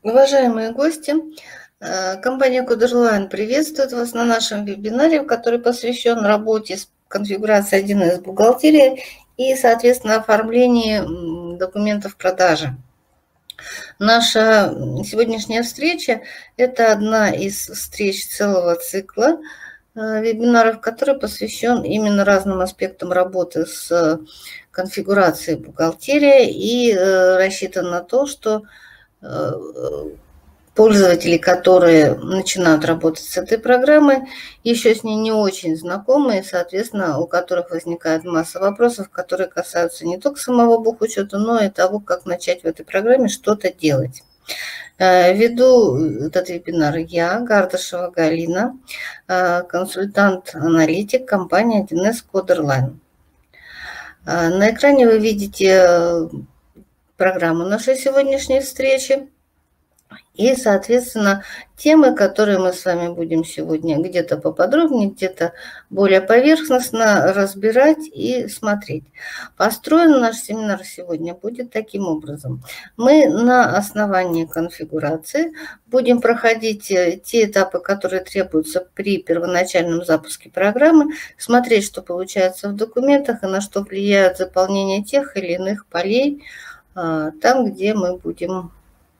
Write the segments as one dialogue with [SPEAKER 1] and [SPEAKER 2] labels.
[SPEAKER 1] Уважаемые гости, компания Coderline приветствует вас на нашем вебинаре, который посвящен работе с конфигурацией 1С бухгалтерии и, соответственно, оформлении документов продажи. Наша сегодняшняя встреча – это одна из встреч целого цикла вебинаров, который посвящен именно разным аспектам работы с конфигурацией бухгалтерии и рассчитан на то, что пользователи, которые начинают работать с этой программой, еще с ней не очень знакомы, и, соответственно, у которых возникает масса вопросов, которые касаются не только самого бухучета, но и того, как начать в этой программе что-то делать. Веду этот вебинар я, Гардашева Галина, консультант-аналитик компании 1С Coderline. На экране вы видите программу нашей сегодняшней встречи. И, соответственно, темы, которые мы с вами будем сегодня где-то поподробнее, где-то более поверхностно разбирать и смотреть. Построен наш семинар сегодня будет таким образом. Мы на основании конфигурации будем проходить те этапы, которые требуются при первоначальном запуске программы, смотреть, что получается в документах и на что влияет заполнение тех или иных полей, там, где мы будем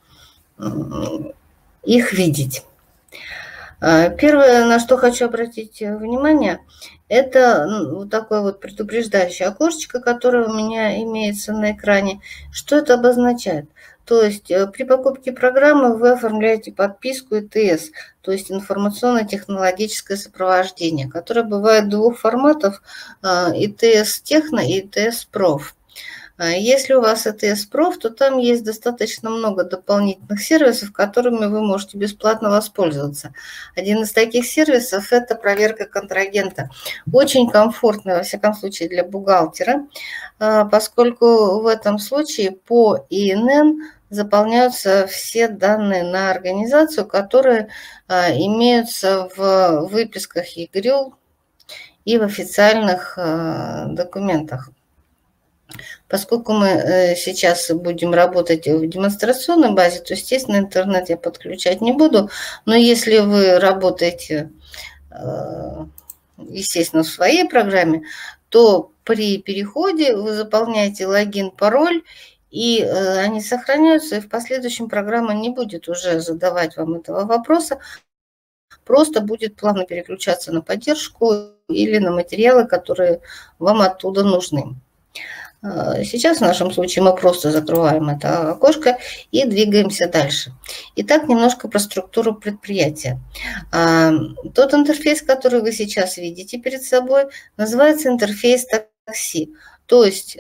[SPEAKER 1] их видеть. Первое, на что хочу обратить внимание, это вот такое вот предупреждающее окошечко, которое у меня имеется на экране. Что это обозначает? То есть при покупке программы вы оформляете подписку ИТС, то есть информационно-технологическое сопровождение, которое бывает двух форматов: ИТС Техно и ИТС Проф. Если у вас ИТС Проф, то там есть достаточно много дополнительных сервисов, которыми вы можете бесплатно воспользоваться. Один из таких сервисов – это проверка контрагента. Очень комфортно, во всяком случае, для бухгалтера, поскольку в этом случае по ИНН заполняются все данные на организацию, которые имеются в выписках ЕГРЮЛ и в официальных документах. Поскольку мы сейчас будем работать в демонстрационной базе, то, естественно, интернет я подключать не буду. Но если вы работаете, естественно, в своей программе, то при переходе вы заполняете логин, пароль, и они сохраняются, и в последующем программа не будет уже задавать вам этого вопроса, просто будет плавно переключаться на поддержку или на материалы, которые вам оттуда нужны. Сейчас в нашем случае мы просто закрываем это окошко и двигаемся дальше. Итак, немножко про структуру предприятия. Тот интерфейс, который вы сейчас видите перед собой, называется интерфейс такси. То есть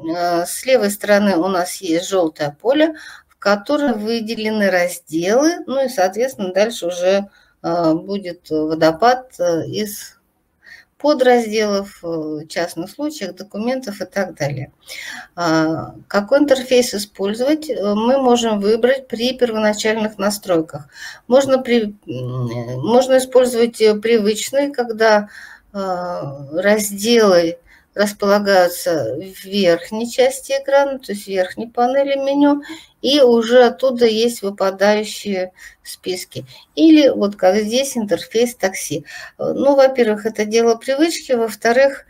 [SPEAKER 1] с левой стороны у нас есть желтое поле, в котором выделены разделы, ну и, соответственно, дальше уже будет водопад из подразделов, частных случаев, документов и так далее. Какой интерфейс использовать, мы можем выбрать при первоначальных настройках. Можно использовать привычные, когда разделы располагаются в верхней части экрана, то есть в верхней панели меню, и уже оттуда есть выпадающие списки. Или вот как здесь интерфейс такси. Ну, во-первых, это дело привычки, во-вторых,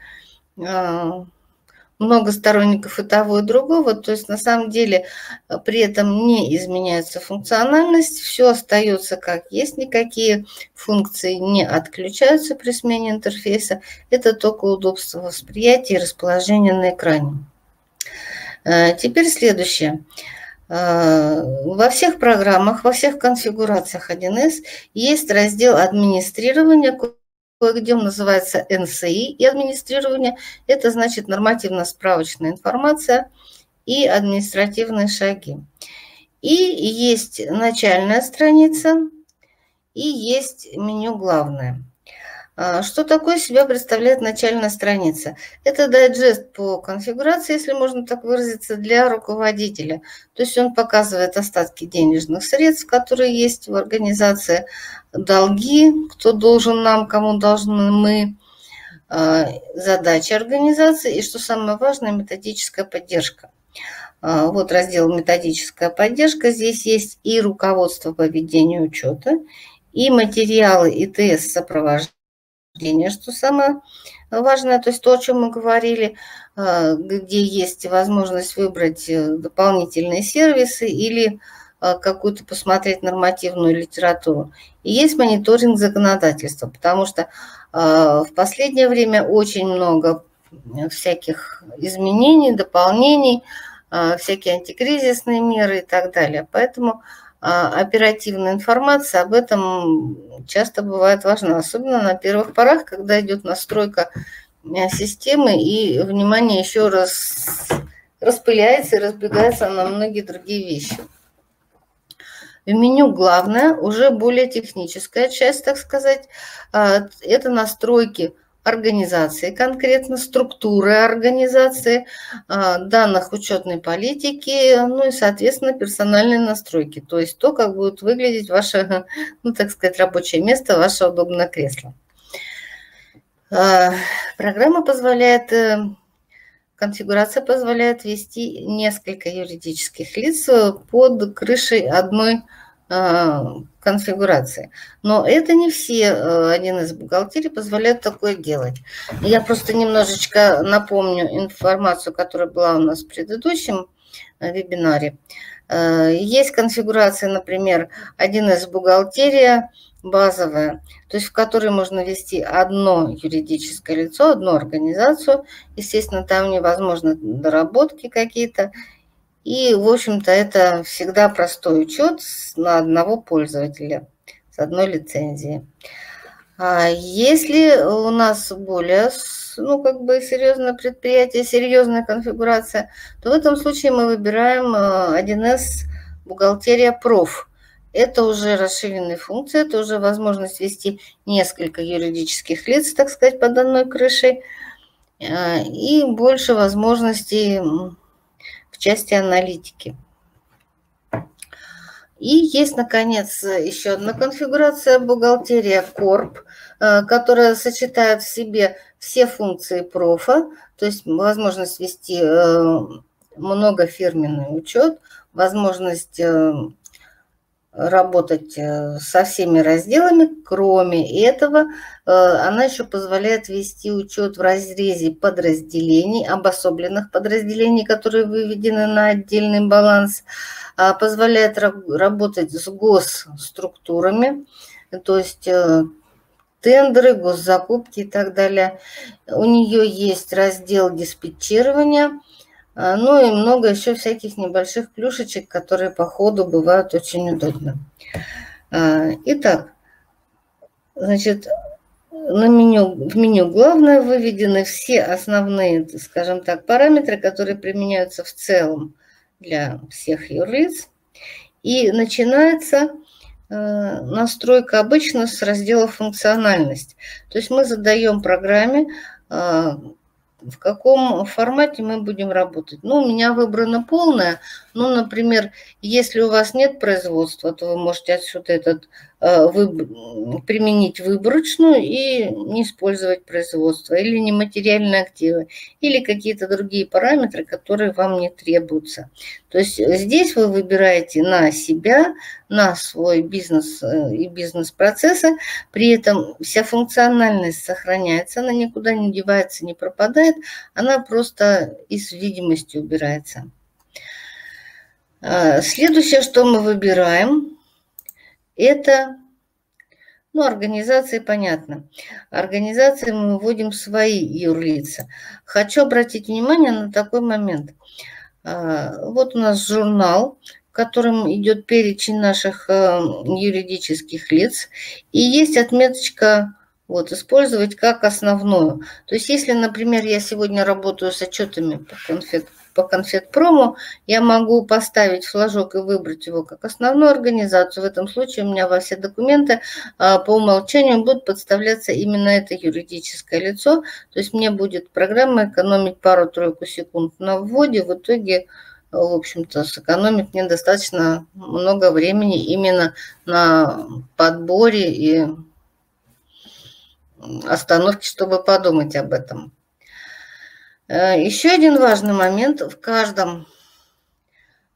[SPEAKER 1] много сторонников и того, и другого, то есть на самом деле при этом не изменяется функциональность, все остается как есть, никакие функции не отключаются при смене интерфейса, это только удобство восприятия и расположения на экране. Теперь следующее. Во всех программах, во всех конфигурациях 1С есть раздел администрирования, где он называется НСИ, и администрирование – это значит нормативно-справочная информация и административные шаги. И есть начальная страница, и есть меню «Главное». Что такое себя представляет начальная страница? Это дайджест по конфигурации, если можно так выразиться, для руководителя. То есть он показывает остатки денежных средств, которые есть в организации, долги, кто должен нам, кому должны мы, задачи организации и, что самое важное, методическая поддержка. Вот раздел «Методическая поддержка». Здесь есть и руководство по ведению учета, и материалы ИТС сопровождения, что самое важное, то есть то, о чем мы говорили, где есть возможность выбрать дополнительные сервисы или какую-то посмотреть нормативную литературу. И есть мониторинг законодательства, потому что в последнее время очень много всяких изменений, дополнений, всякие антикризисные меры и так далее. Поэтому оперативная информация об этом часто бывает важна, особенно на первых порах, когда идет настройка системы, и внимание еще раз распыляется и разбегается на многие другие вещи. В меню главное, уже более техническая часть, так сказать, это настройки организации, конкретно структуры организации, данных учетной политики, ну и, соответственно, персональные настройки, то есть то, как будет выглядеть ваше, ну, так сказать, рабочее место, ваше удобное кресло. Программа позволяет, конфигурация позволяет ввести несколько юридических лиц под крышей одной конфигурации. Но это не все 1С бухгалтерии позволяют такое делать. Я просто немножечко напомню информацию, которая была у нас в предыдущем вебинаре. Есть конфигурация, например, 1С бухгалтерия базовая, то есть в которой можно ввести одно юридическое лицо, одну организацию. Естественно, там невозможно доработки какие-то. И, в общем-то, это всегда простой учет на одного пользователя с одной лицензией. А если у нас более, ну, как бы серьезное предприятие, серьезная конфигурация, то в этом случае мы выбираем 1С бухгалтерия проф. Это уже расширенные функции, это уже возможность ввести несколько юридических лиц, так сказать, под одной крышей, и больше возможностей в части аналитики. И есть, наконец, еще одна конфигурация бухгалтерия Корп, которая сочетает в себе все функции профа, то есть возможность вести многофирменный учет, возможность работать со всеми разделами. Кроме этого, она еще позволяет вести учет в разрезе подразделений, обособленных подразделений, которые выведены на отдельный баланс, позволяет работать с госструктурами, то есть тендеры, госзакупки и так далее. У нее есть раздел диспетчирования, ну и много еще всяких небольших плюшечек, которые по ходу бывают очень удобны. Итак, значит, в меню главное выведены все основные, скажем так, параметры, которые применяются в целом для всех юрлиц. И начинается настройка обычно с раздела «Функциональность». То есть мы задаем программе, в каком формате мы будем работать. Ну, у меня выбрано полное. Ну, например, если у вас нет производства, то вы можете отсюда этот применить выборочную и не использовать производство, или нематериальные активы, или какие-то другие параметры, которые вам не требуются. То есть здесь вы выбираете на себя, на свой бизнес и бизнес-процессы, при этом вся функциональность сохраняется, она никуда не девается, не пропадает, она просто из видимости убирается. Следующее, что мы выбираем, это, ну, организации, понятно. Организации мы вводим свои юрлица. Хочу обратить внимание на такой момент. Вот у нас журнал, в котором идет перечень наших юридических лиц, и есть отметочка вот, использовать как основную. То есть если, например, я сегодня работаю с отчетами по конфетпрому, я могу поставить флажок и выбрать его как основную организацию. В этом случае у меня во все документы по умолчанию будет подставляться именно это юридическое лицо. То есть мне будет программа экономить пару-тройку секунд на вводе. В итоге, в общем-то, сэкономит мне достаточно много времени именно на подборе и остановке, чтобы подумать об этом. Еще один важный момент. В каждом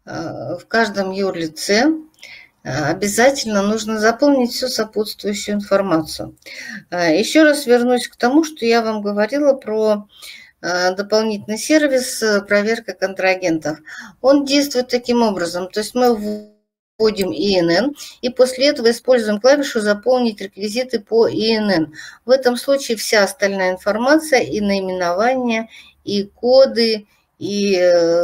[SPEAKER 1] в каждом юрлице обязательно нужно заполнить всю сопутствующую информацию. Еще раз вернусь к тому, что я вам говорила про дополнительный сервис проверка контрагентов. Он действует таким образом, то есть мы вводим ИНН и после этого используем клавишу «Заполнить реквизиты по ИНН». В этом случае вся остальная информация и наименования, и коды, и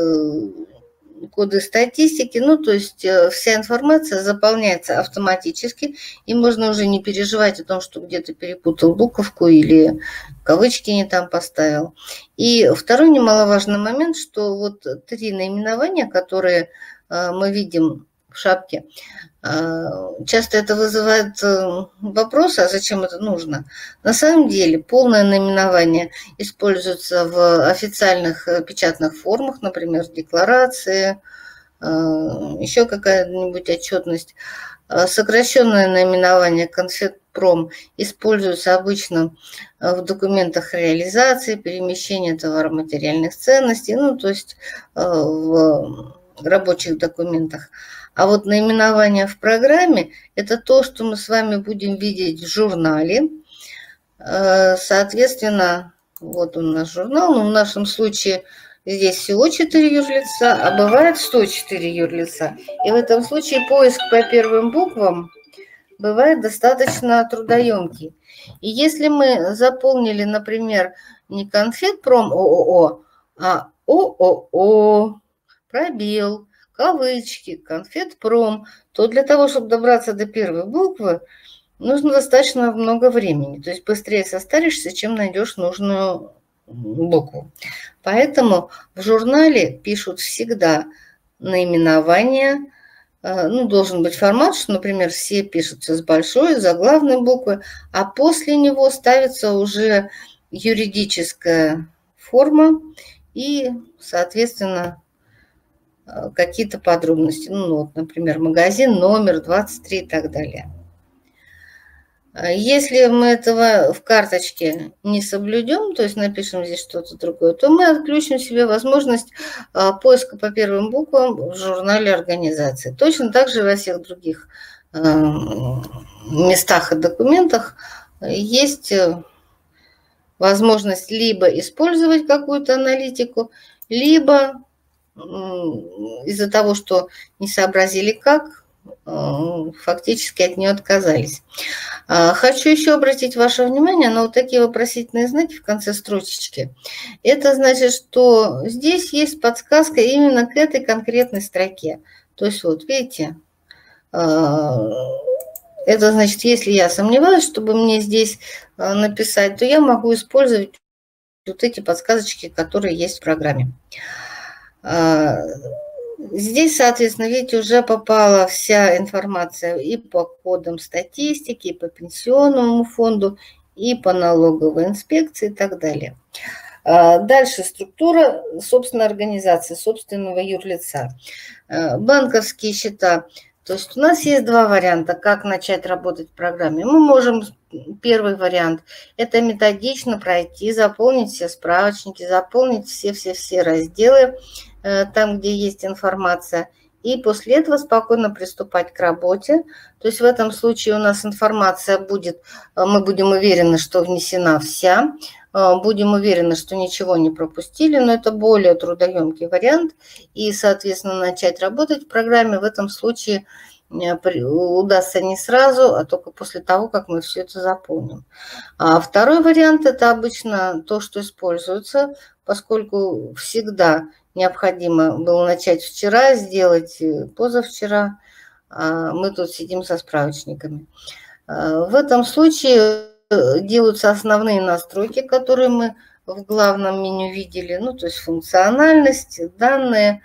[SPEAKER 1] коды статистики, ну, то есть вся информация заполняется автоматически, и можно уже не переживать о том, что где-то перепутал буковку или кавычки не там поставил. И второй немаловажный момент, что вот 3 наименования, которые мы видим в шапке, часто это вызывает вопрос, а зачем это нужно? На самом деле полное наименование используется в официальных печатных формах, например, декларации, еще какая-нибудь отчетность. Сокращенное наименование «Конфетпром» используется обычно в документах реализации, перемещения товароматериальных ценностей, ну, то есть в рабочих документах. А вот наименование в программе – это то, что мы с вами будем видеть в журнале. Соответственно, вот у нас журнал, но в нашем случае здесь всего 4 юрлица, а бывает 104 юрлица. И в этом случае поиск по первым буквам бывает достаточно трудоемкий. И если мы заполнили, например, не «Конфетпром ООО», а ООО, пробел, кавычки, «Конфетпром», то для того, чтобы добраться до первой буквы, нужно достаточно много времени. То есть быстрее состаришься, чем найдешь нужную букву. Поэтому в журнале пишут всегда наименование. Ну, должен быть формат, что, например, все пишутся с большой, заглавной буквы, а после него ставится уже юридическая форма и, соответственно, какие-то подробности. Ну, вот, например, магазин, номер 23 и так далее. Если мы этого в карточке не соблюдем, то есть напишем здесь что-то другое, то мы отключим себе возможность поиска по первым буквам в журнале организации. Точно так же во всех других местах и документах есть возможность либо использовать какую-то аналитику, либо из-за того, что не сообразили как, фактически от нее отказались. Хочу еще обратить ваше внимание на вот такие вопросительные знаки в конце строчечки. Это значит, что здесь есть подсказка именно к этой конкретной строке. То есть вот видите, это значит, если я сомневаюсь, чтобы мне здесь написать, то я могу использовать вот эти подсказочки, которые есть в программе. Здесь, соответственно, видите, уже попала вся информация и по кодам статистики, и по пенсионному фонду, и по налоговой инспекции и так далее. Дальше структура собственной организации, собственного юрлица. Банковские счета. То есть у нас есть 2 варианта, как начать работать в программе. Мы можем, первый вариант, это методично пройти, заполнить все справочники, заполнить все разделы, там, где есть информация, и после этого спокойно приступать к работе. То есть в этом случае у нас информация будет, мы будем уверены, что внесена вся, будем уверены, что ничего не пропустили, но это более трудоемкий вариант, и, соответственно, начать работать в программе в этом случае удастся не сразу, а только после того, как мы все это заполним. А второй вариант – это обычно то, что используется, поскольку всегда необходимо было начать вчера, сделать позавчера, а мы тут сидим со справочниками. В этом случае делаются основные настройки, которые мы в главном меню видели, ну, то есть функциональность, данные,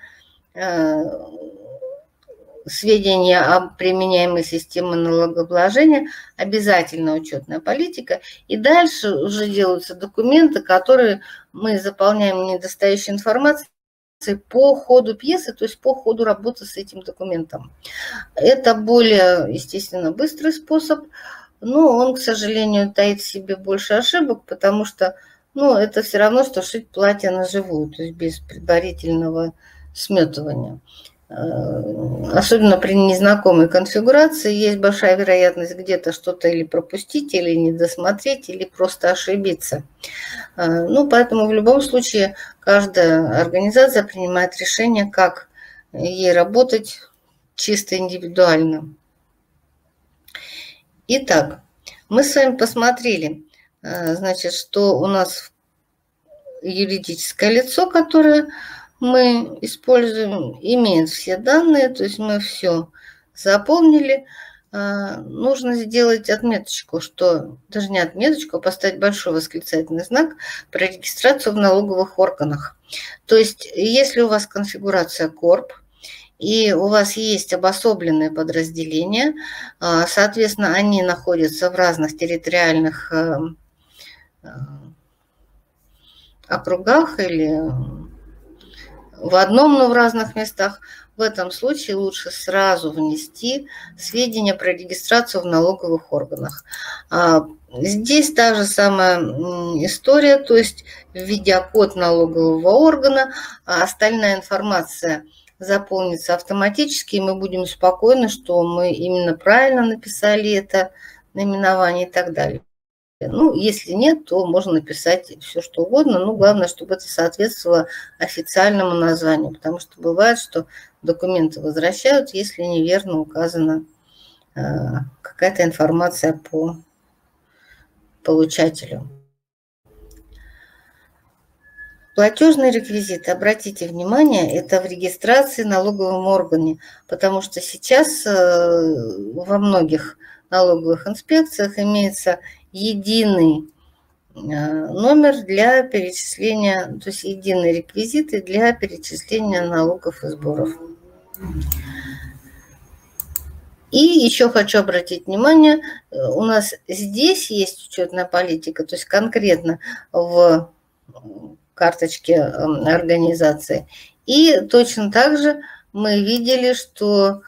[SPEAKER 1] сведения о применяемой системе налогообложения, обязательно учетная политика. И дальше уже делаются документы, которые мы заполняем недостающей информацией по ходу пьесы, то есть по ходу работы с этим документом. Это более, естественно, быстрый способ, но он, к сожалению, таит в себе больше ошибок, потому что, ну, это все равно, что шить платье на живую, то есть без предварительного сметывания. особенно при незнакомой конфигурации, есть большая вероятность где-то что-то или пропустить, или не досмотреть, или просто ошибиться. Ну, поэтому в любом случае каждая организация принимает решение, как ей работать чисто индивидуально. Итак, мы с вами посмотрели, значит, что у нас юридическое лицо, которое мы используем, имеет все данные, то есть мы все заполнили. Нужно сделать отметочку, что даже не отметочку, а поставить большой восклицательный знак про регистрацию в налоговых органах. То есть если у вас конфигурация Корп, и у вас есть обособленные подразделения, соответственно, они находятся в разных территориальных округах или в одном, но в разных местах, в этом случае лучше сразу внести сведения про регистрацию в налоговых органах. Здесь та же самая история, то есть введя код налогового органа, остальная информация заполнится автоматически, и мы будем спокойны, что мы именно правильно написали это наименование и так далее. Ну, если нет, то можно написать все, что угодно, но главное, чтобы это соответствовало официальному названию, потому что бывает, что документы возвращают, если неверно указана какая-то информация по получателю. Платежные реквизиты, обратите внимание, это в регистрации налоговом органе, потому что сейчас во многих налоговых инспекциях имеется единый номер для перечисления, то есть единые реквизиты для перечисления налогов и сборов. И еще хочу обратить внимание, у нас здесь есть учетная политика, то есть конкретно в карточке организации. И точно так же мы видели, что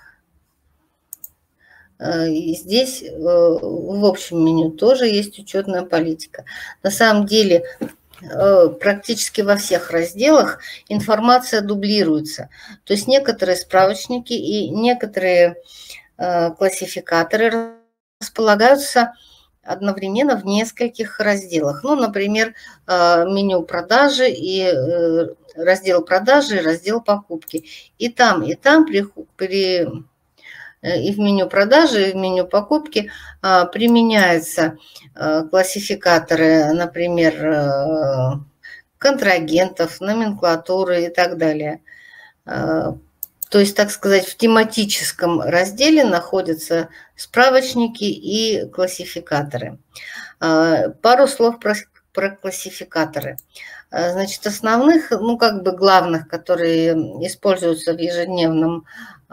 [SPEAKER 1] здесь в общем меню тоже есть учетная политика. На самом деле практически во всех разделах информация дублируется. То есть некоторые справочники и некоторые классификаторы располагаются одновременно в нескольких разделах. Ну, например, меню продажи и раздел продажи, и раздел покупки. И там и в меню продажи, и в меню покупки применяются классификаторы, например, контрагентов, номенклатуры и так далее. То есть, так сказать, в тематическом разделе находятся справочники и классификаторы. Пару слов про классификаторы. Значит, основных, ну, как бы главных, которые используются в ежедневной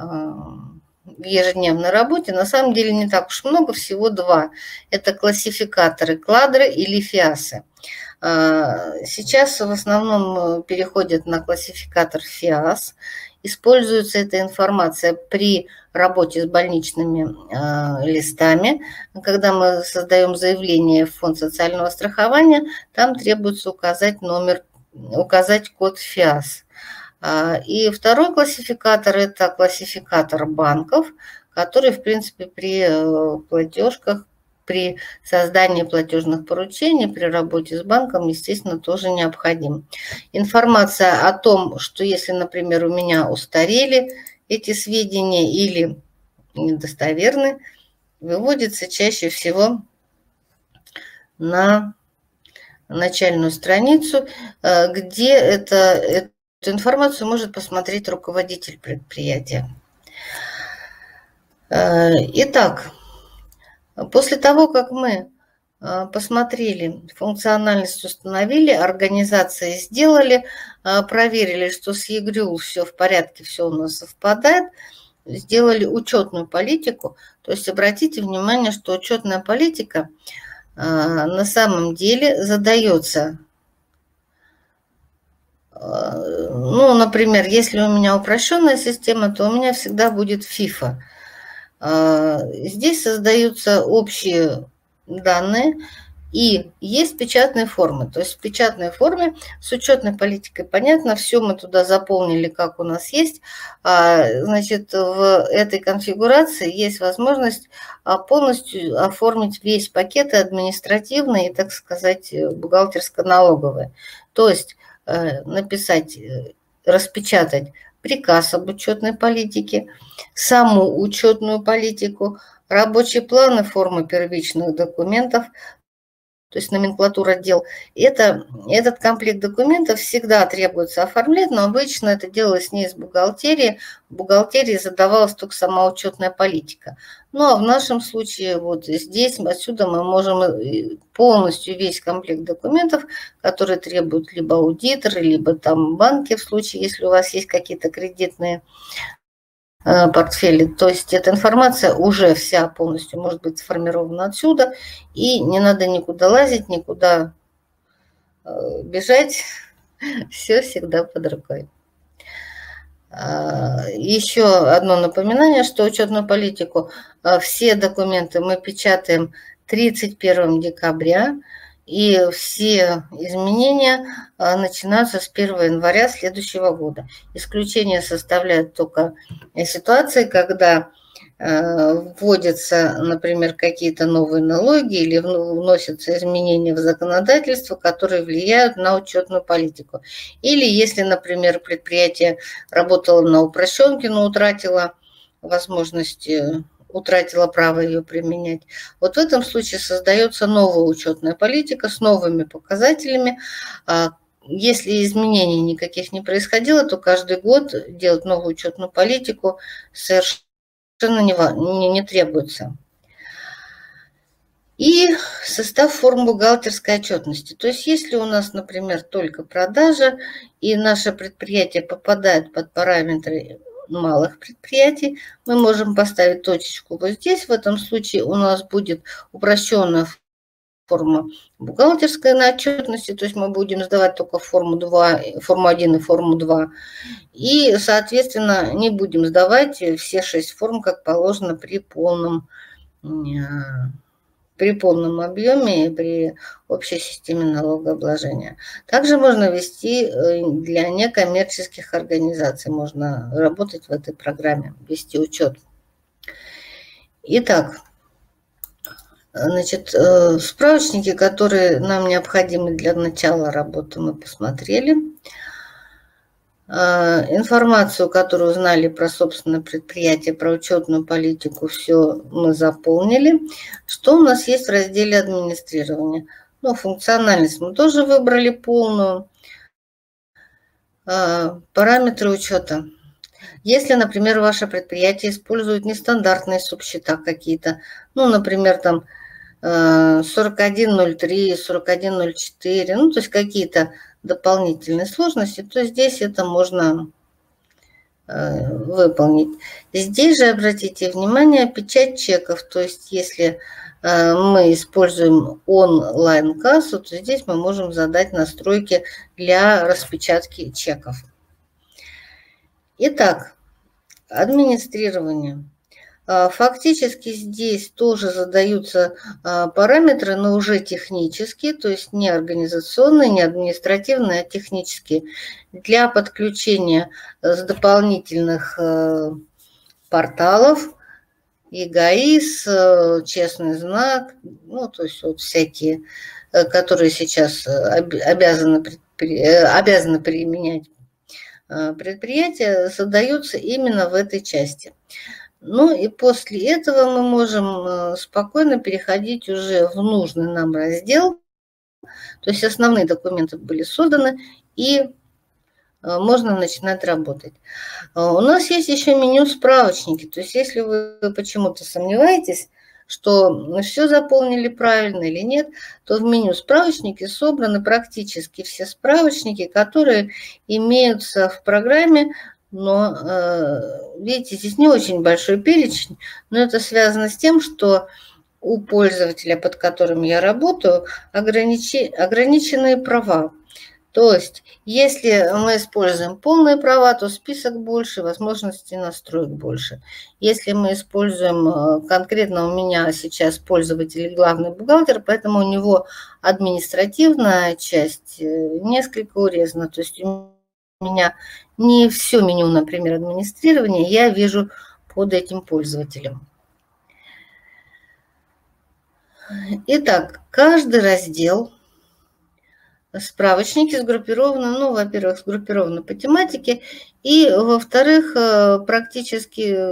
[SPEAKER 1] работе, на самом деле не так уж много, всего два. Это классификаторы Кладры или ФИАСы. Сейчас в основном переходят на классификатор ФИАС. Используется эта информация при работе с больничными листами. Когда мы создаем заявление в фонд социального страхования, там требуется указать код ФИАС. И второй классификатор – это классификатор банков, который, в принципе, при платежках, при создании платежных поручений, при работе с банком, естественно, тоже необходим. Информация о том, что если, например, у меня устарели эти сведения или недостоверны, выводится чаще всего на начальную страницу, где эту информацию может посмотреть руководитель предприятия. Итак, после того, как мы посмотрели, функциональность установили, организации сделали, проверили, что с ЕГРЮЛ все в порядке, все у нас совпадает, сделали учетную политику. То есть обратите внимание, что учетная политика на самом деле задается. Ну, например, если у меня упрощенная система, то у меня всегда будет FIFA. Здесь создаются общие данные, И есть печатные формы. То есть в печатной форме с учетной политикой понятно, все мы туда заполнили, как у нас есть. Значит, в этой конфигурации есть возможность полностью оформить весь пакет административный и, так сказать, бухгалтерско-налоговый. То есть написать, распечатать приказ об учетной политике, саму учетную политику, рабочие планы, формы первичных документов, то есть номенклатура дел. Этот комплект документов всегда требуется оформлять, но обычно это делалось не из бухгалтерии. В бухгалтерии задавалась только сама учетная политика. Ну а в нашем случае вот здесь, отсюда мы можем полностью весь комплект документов, которые требуют либо аудиторы, либо там банки, в случае, если у вас есть какие-то кредитные портфеле. То есть эта информация уже вся полностью может быть сформирована отсюда, и не надо никуда лазить, никуда бежать, все всегда под рукой. Еще одно напоминание, что учетную политику, все документы мы печатаем 31 декабря, и все изменения начинаются с 1 января следующего года. Исключение составляют только ситуации, когда вводятся, например, какие-то новые налоги или вносятся изменения в законодательство, которые влияют на учетную политику. Или если, например, предприятие работало на упрощенке, но утратило возможность, утратила право ее применять. Вот в этом случае создается новая учетная политика с новыми показателями. Если изменений никаких не происходило, то каждый год делать новую учетную политику совершенно не требуется. И состав форм бухгалтерской отчетности. То есть если у нас, например, только продажа, и наше предприятие попадает под параметры малых предприятий, мы можем поставить точечку вот здесь. В этом случае у нас будет упрощенная форма бухгалтерской на отчетности, то есть мы будем сдавать только форму 2, форму 1 и форму 2. И, соответственно, не будем сдавать все 6 форм, как положено при полном объеме и при общей системе налогообложения. Также можно вести для некоммерческих организаций, можно работать в этой программе, вести учет. Итак, значит, справочники, которые нам необходимы для начала работы, мы посмотрели. Информацию, которую узнали про собственное предприятие, про учетную политику, все мы заполнили. Что у нас есть в разделе администрирования? Ну, функциональность мы тоже выбрали полную. Параметры учета. Если, например, ваше предприятие использует нестандартные субсчета какие-то, ну, например, там 4103, 4104, ну, то есть какие-то дополнительные сложности, то здесь это можно выполнить. Здесь же обратите внимание, печать чеков, то есть если мы используем онлайн-кассу, то здесь мы можем задать настройки для распечатки чеков. Итак, администрирование. Фактически здесь тоже задаются параметры, но уже технические, то есть не организационные, не административные, а технические. Для подключения с дополнительных порталов, ЕГАИС, Честный знак, ну, то есть вот всякие, которые сейчас обязаны применять предприятия, задаются именно в этой части. Ну и после этого мы можем спокойно переходить уже в нужный нам раздел. То есть основные документы были созданы, и можно начинать работать. У нас есть еще меню справочники. То есть если вы почему-то сомневаетесь, что все заполнили правильно или нет, то в меню справочники собраны практически все справочники, которые имеются в программе. Но, видите, здесь не очень большой перечень, но это связано с тем, что у пользователя, под которым я работаю, ограниченные права. То есть, если мы используем полные права, то список больше, возможностей настроек больше. Если мы используем, конкретно у меня сейчас пользователь главный бухгалтер, поэтому у него административная часть несколько урезана. То есть у меня не все меню, например, администрирования я вижу под этим пользователем. Итак, каждый раздел справочники сгруппированы, ну, во-первых, сгруппированы по тематике, и, во-вторых, практически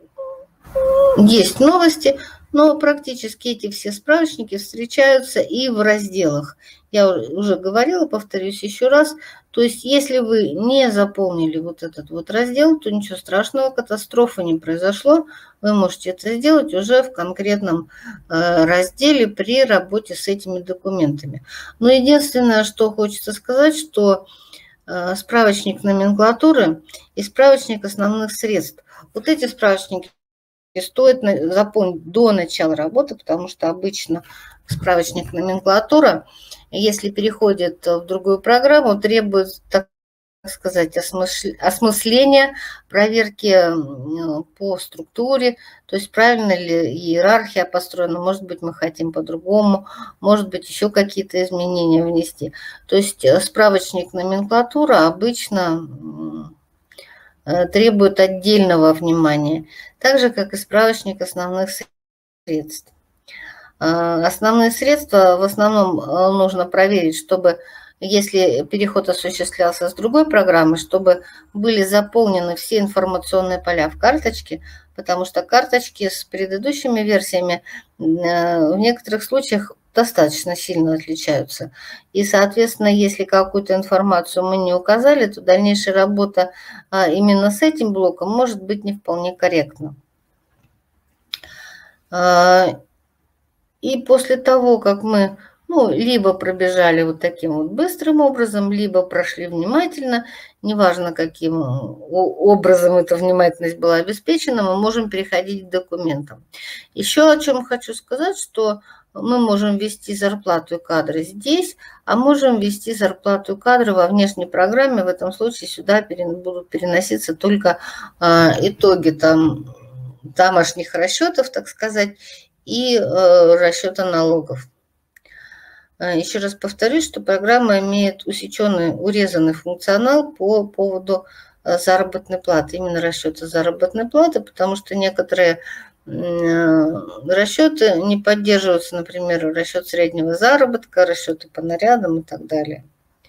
[SPEAKER 1] есть новости, но практически эти все справочники встречаются и в разделах. Я уже говорила, повторюсь еще раз. То есть, если вы не заполнили вот этот вот раздел, то ничего страшного, катастрофы не произошло. Вы можете это сделать уже в конкретном разделе при работе с этими документами. Но единственное, что хочется сказать, что справочник номенклатуры и справочник основных средств. Вот эти справочники стоит запомнить до начала работы, потому что обычно справочник номенклатура, если переходит в другую программу, требует, так сказать, осмысления, проверки по структуре, то есть правильно ли иерархия построена, может быть, мы хотим по-другому, может быть, еще какие-то изменения внести. То есть справочник номенклатура обычно требует отдельного внимания, так же, как и справочник основных средств. Основные средства в основном нужно проверить, чтобы, если переход осуществлялся с другой программы, чтобы были заполнены все информационные поля в карточке, потому что карточки с предыдущими версиями в некоторых случаях достаточно сильно отличаются. И, соответственно, если какую-то информацию мы не указали, то дальнейшая работа именно с этим блоком может быть не вполне корректна. И после того, как мы либо пробежали вот таким вот быстрым образом, либо прошли внимательно, неважно, каким образом эта внимательность была обеспечена, мы можем переходить к документам. Еще о чем хочу сказать, что мы можем ввести зарплату и кадры здесь, а можем ввести зарплату и кадры во внешней программе. В этом случае сюда будут переноситься только итоги домашних расчетов, так сказать, и расчета налогов. Еще раз повторюсь, что программа имеет урезанный функционал по поводу заработной платы, именно расчета заработной платы, потому что некоторые расчеты не поддерживаются, например, расчет среднего заработка, расчеты по нарядам и так далее.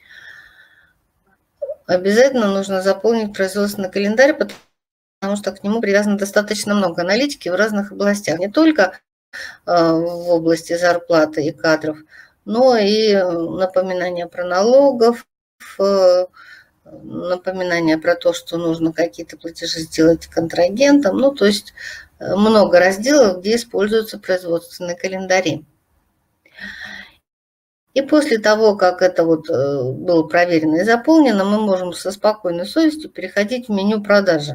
[SPEAKER 1] Обязательно нужно заполнить производственный календарь, потому что к нему привязано достаточно много аналитики в разных областях, не только в области зарплаты и кадров, но и напоминания про налогов, напоминания про то, что нужно какие-то платежи сделать контрагентам. Ну, то есть много разделов, где используются производственные календари. И после того, как это было проверено и заполнено, мы можем со спокойной совестью переходить в меню продажи.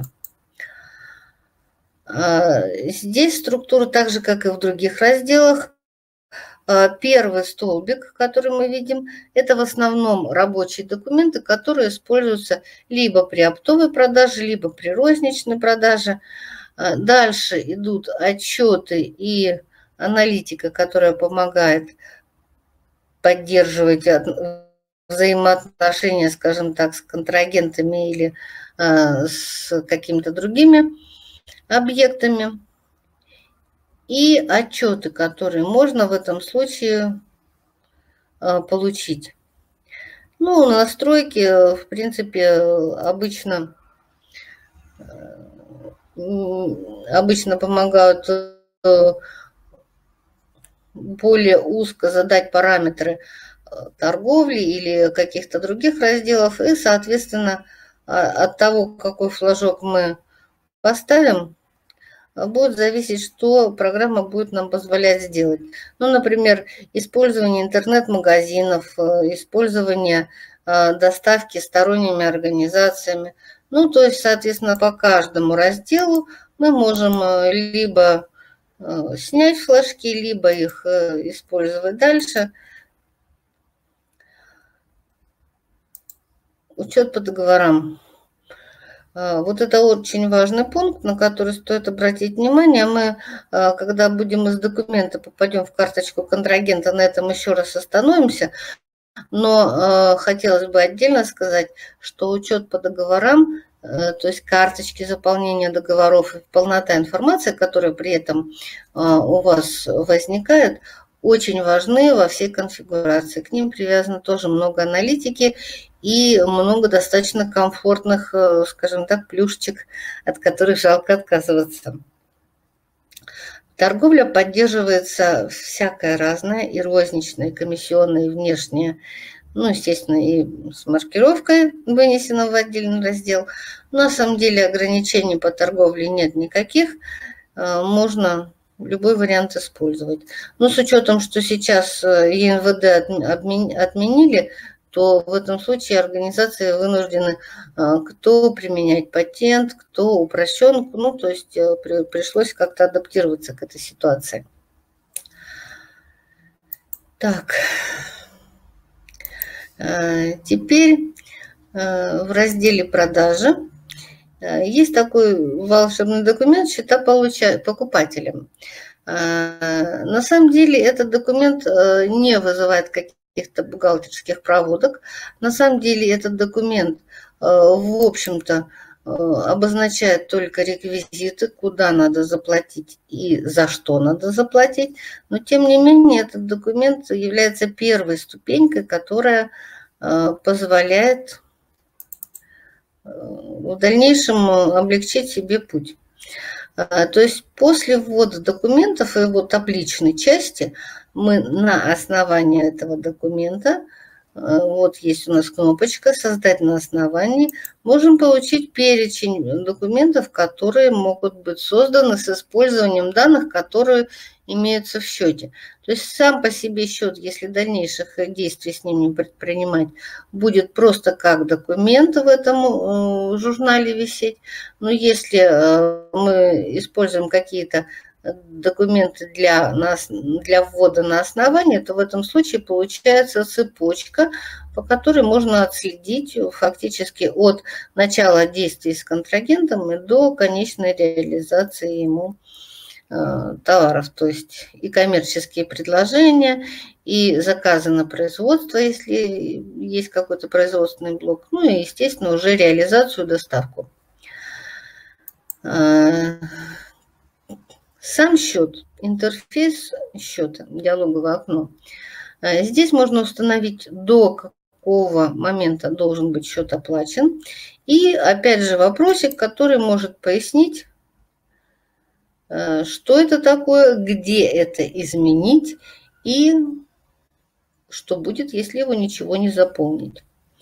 [SPEAKER 1] Здесь структура так же, как и в других разделах. Первый столбик, который мы видим, это в основном рабочие документы, которые используются либо при оптовой продаже, либо при розничной продаже. Дальше идут отчеты и аналитика, которая помогает поддерживать взаимоотношения, скажем так, с контрагентами или с какими-то другими объектами. И отчеты, которые можно в этом случае получить. Настройки, в принципе, обычно помогают более узко задать параметры торговли или каких-то других разделов. И, соответственно, от того, какой флажок мы поставим, будет зависеть, что программа будет нам позволять сделать. Например, использование интернет-магазинов, использование доставки сторонними организациями. То есть, соответственно, по каждому разделу мы можем либо снять флажки, либо их использовать дальше. Учет по договорам. Вот это очень важный пункт, на который стоит обратить внимание. Мы, когда будем из документа, попадем в карточку контрагента, на этом еще раз остановимся. Но хотелось бы отдельно сказать, что учет по договорам, то есть карточки заполнения договоров и полнота информации, которая при этом у вас возникает, очень важны во всей конфигурации. К ним привязано тоже много аналитики и много достаточно комфортных, скажем так, плюшечек, от которых жалко отказываться. Торговля поддерживается всякое разное, и розничная, и комиссионная, и внешняя, ну, естественно, и с маркировкой вынесено в отдельный раздел. Но на самом деле ограничений по торговле нет никаких, можно любой вариант использовать. Но с учетом, что сейчас ЕНВД отменили, то в этом случае организации вынуждены кто применять патент, кто упрощенку, ну, то есть пришлось как-то адаптироваться к этой ситуации. Так, теперь в разделе «Продажи» есть такой волшебный документ «Счета покупателям». На самом деле этот документ не вызывает каких-то бухгалтерских проводок. На самом деле этот документ, в общем-то, обозначает только реквизиты, куда надо заплатить и за что надо заплатить. Но, тем не менее, этот документ является первой ступенькой, которая позволяет в дальнейшем облегчить себе путь. То есть после ввода документов и его табличной части мы на основании этого документа, вот есть у нас кнопочка «Создать на основании», можем получить перечень документов, которые могут быть созданы с использованием данных, которые имеются в счете. То есть сам по себе счет, если дальнейших действий с ним не предпринимать, будет просто как документ в этом журнале висеть. Но если мы используем какие-то документы для ввода на основание, то в этом случае получается цепочка, по которой можно отследить фактически от начала действий с контрагентом и до конечной реализации ему товаров, то есть и коммерческие предложения, и заказы на производство, если есть какой-то производственный блок, ну и, естественно, уже реализацию, доставку. Сам счет, интерфейс счета, диалоговое окно. Здесь можно установить, до какого момента должен быть счет оплачен. И опять же вопросик, который может пояснить, что это такое, где это изменить и что будет, если его ничего не заполнить.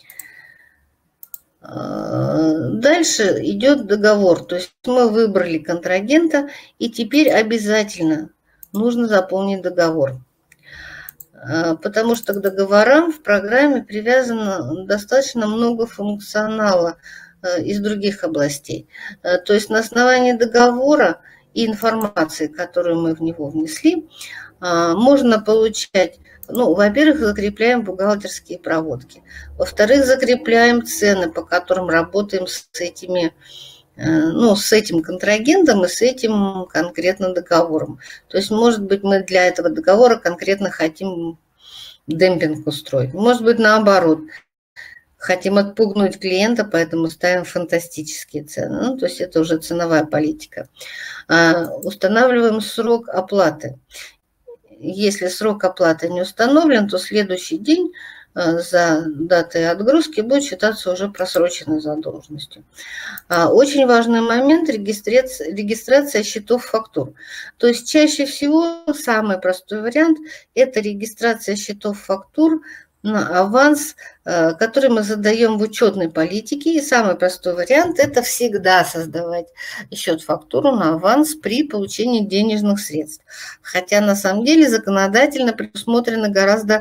[SPEAKER 1] Дальше идет договор, то есть мы выбрали контрагента, и теперь обязательно нужно заполнить договор. Потому что к договорам в программе привязано достаточно много функционала из других областей. То есть на основании договора и информации, которую мы в него внесли, можно получать, ну, во-первых, закрепляем бухгалтерские проводки, во-вторых, закрепляем цены, по которым работаем с этими, ну, с этим контрагентом и с этим конкретно договором. То есть, может быть, мы для этого договора конкретно хотим демпинг устроить, может быть, наоборот. Хотим отпугнуть клиента, поэтому ставим фантастические цены. Ну, то есть это уже ценовая политика. Устанавливаем срок оплаты. Если срок оплаты не установлен, то следующий день за датой отгрузки будет считаться уже просроченной задолженностью. Очень важный момент – регистрация счетов фактур. То есть чаще всего самый простой вариант – это регистрация счетов фактур на аванс, который мы задаем в учетной политике. И самый простой вариант – это всегда создавать счет-фактуру на аванс при получении денежных средств. Хотя на самом деле законодательно предусмотрены гораздо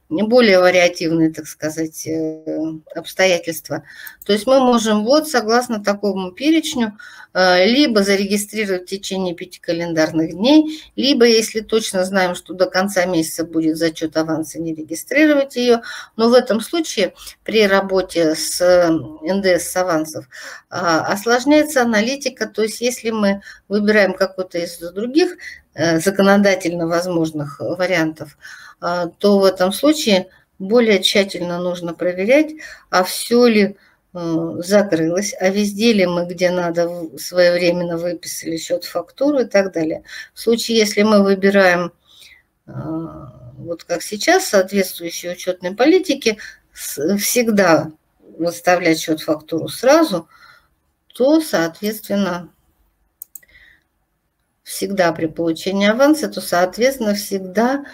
[SPEAKER 1] более вариативные, так сказать, обстоятельства. То есть мы можем вот согласно такому перечню либо зарегистрировать в течение 5 календарных дней, либо, если точно знаем, что до конца месяца будет зачет аванса, не регистрировать ее. Но в этом случае при работе с НДС с авансов осложняется аналитика. То есть если мы выбираем какой-то из других законодательно возможных вариантов, то в этом случае более тщательно нужно проверять, а все ли закрылось, а везде ли мы, где надо, своевременно выписали счет, фактуру и так далее. В случае, если мы выбираем, вот как сейчас, соответствующие учетной политике, всегда выставлять счет, фактуру сразу, то, соответственно, всегда при получении аванса, то, соответственно, всегда,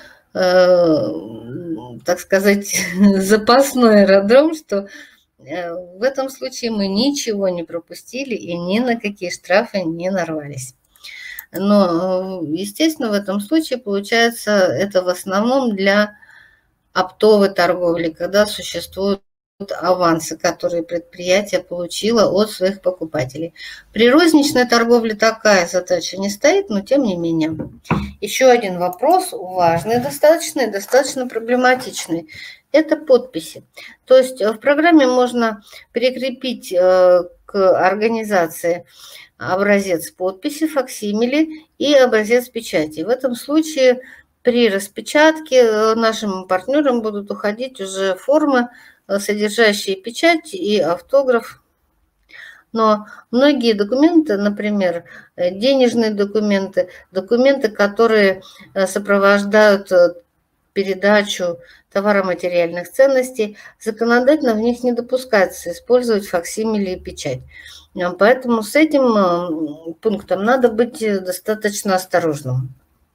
[SPEAKER 1] так сказать, запасной аэродром, что в этом случае мы ничего не пропустили и ни на какие штрафы не нарвались. Но, естественно, в этом случае, получается, это в основном для оптовой торговли, когда существуют авансы, которые предприятие получило от своих покупателей. При розничной торговле такая задача не стоит, но тем не менее. Еще один вопрос, важный достаточно и достаточно проблематичный. Это подписи. То есть в программе можно прикрепить к организации образец подписи, факсимили и образец печати. В этом случае при распечатке нашим партнерам будут уходить уже формы, содержащие печать и автограф. Но многие документы, например, денежные документы, документы, которые сопровождают передачу товаро-материальных ценностей, законодательно в них не допускается использовать факсимили и печать. Поэтому с этим пунктом надо быть достаточно осторожным.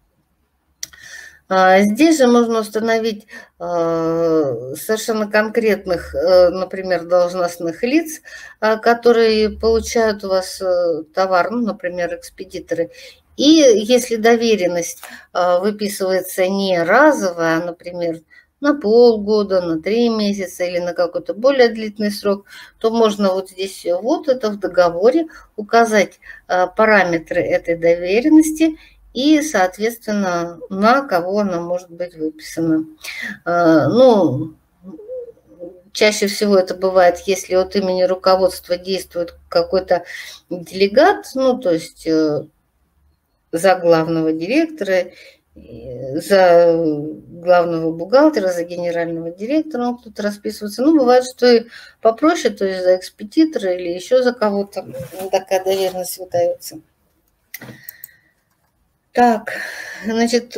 [SPEAKER 1] Здесь же можно установить совершенно конкретных, например, должностных лиц, которые получают у вас товар, ну, например, экспедиторы. И если доверенность выписывается не разовая, а, например, на полгода, на 3 месяца или на какой-то более длительный срок, то можно вот здесь вот это в договоре указать параметры этой доверенности и, соответственно, на кого она может быть выписана. Ну, чаще всего это бывает, если от имени руководства действует какой-то делегат, ну, то есть за главного директора, за главного бухгалтера, за генерального директора, он кто-то расписывается. Ну, бывает, что и попроще, то есть за экспедитора или еще за кого-то такая доверенность выдается. Так, значит,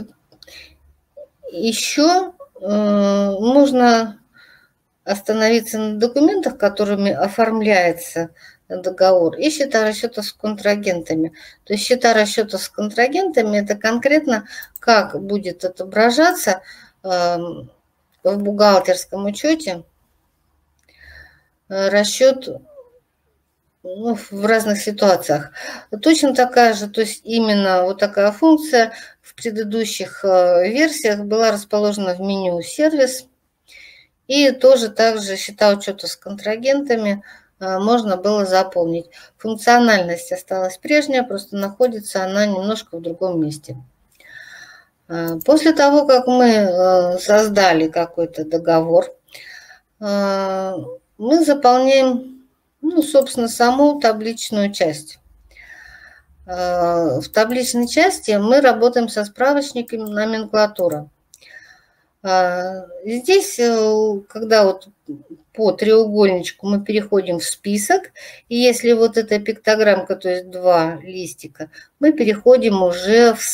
[SPEAKER 1] еще можно остановиться на документах, которыми оформляется договор, и счета расчета с контрагентами. То есть счета расчета с контрагентами – это конкретно как будет отображаться в бухгалтерском учете расчет, ну, в разных ситуациях. Точно такая же, то есть именно вот такая функция в предыдущих версиях была расположена в меню «Сервис». И тоже также счета учета с контрагентами можно было заполнить. Функциональность осталась прежняя, просто находится она немножко в другом месте. После того, как мы создали какой-то договор, мы заполняем, ну, собственно, саму табличную часть. В табличной части мы работаем со справочником номенклатура. Здесь, когда вот по треугольничку мы переходим в список, и если вот эта пиктограммка, то есть 2 листика, мы переходим уже в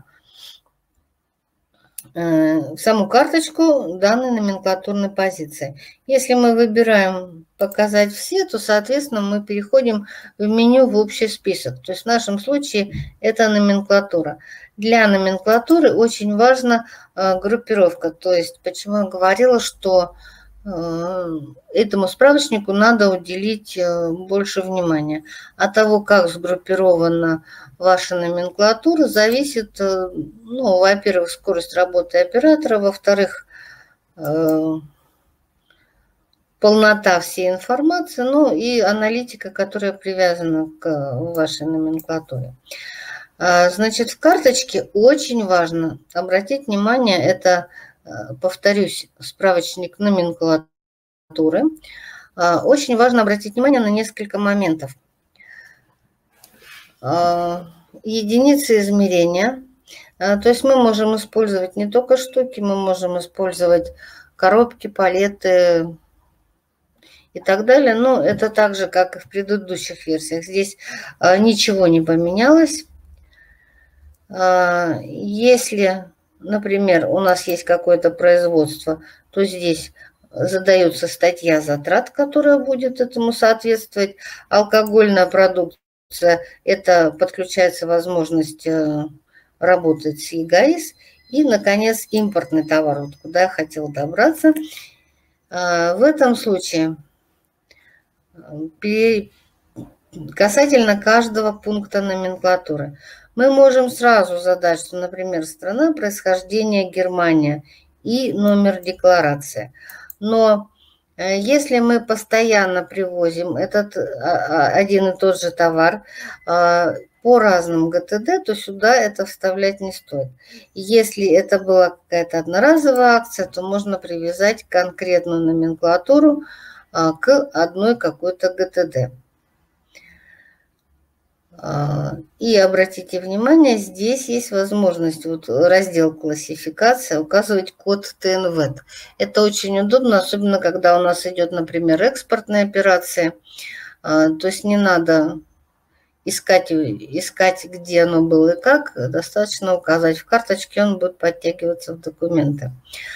[SPEAKER 1] саму карточку данной номенклатурной позиции. Если мы выбираем «Показать все», то, соответственно, мы переходим в меню в общий список. То есть в нашем случае это номенклатура. Для номенклатуры очень важна группировка. То есть почему я говорила, что этому справочнику надо уделить больше внимания. От того, как сгруппирована ваша номенклатура, зависит, ну, во-первых, скорость работы оператора, во-вторых, полнота всей информации, ну и аналитика, которая привязана к вашей номенклатуре. Значит, в карточке очень важно обратить внимание, это, повторюсь, справочник номенклатуры. Очень важно обратить внимание на несколько моментов. Единицы измерения. То есть мы можем использовать не только штуки, мы можем использовать коробки, палеты и так далее. Но это так же, как и в предыдущих версиях. Здесь ничего не поменялось. Если, например, у нас есть какое-то производство, то здесь задается статья затрат, которая будет этому соответствовать. Алкогольная продукция, это подключается возможность работать с ЕГАИС. И, наконец, импортный товар, вот куда я хотела добраться. В этом случае касательно каждого пункта номенклатуры мы можем сразу задать, что, например, страна происхождения Германия и номер декларации. Но если мы постоянно привозим этот один и тот же товар по разным ГТД, то сюда это вставлять не стоит. Если это была какая-то одноразовая акция, то можно привязать конкретную номенклатуру к одной какой-то ГТД. И обратите внимание, здесь есть возможность, вот раздел классификация, указывать код ТНВЭТ. Это очень удобно, особенно когда у нас идет, например, экспортные операции. То есть не надо искать, где оно было и как, достаточно указать в карточке, он будет подтягиваться в документы.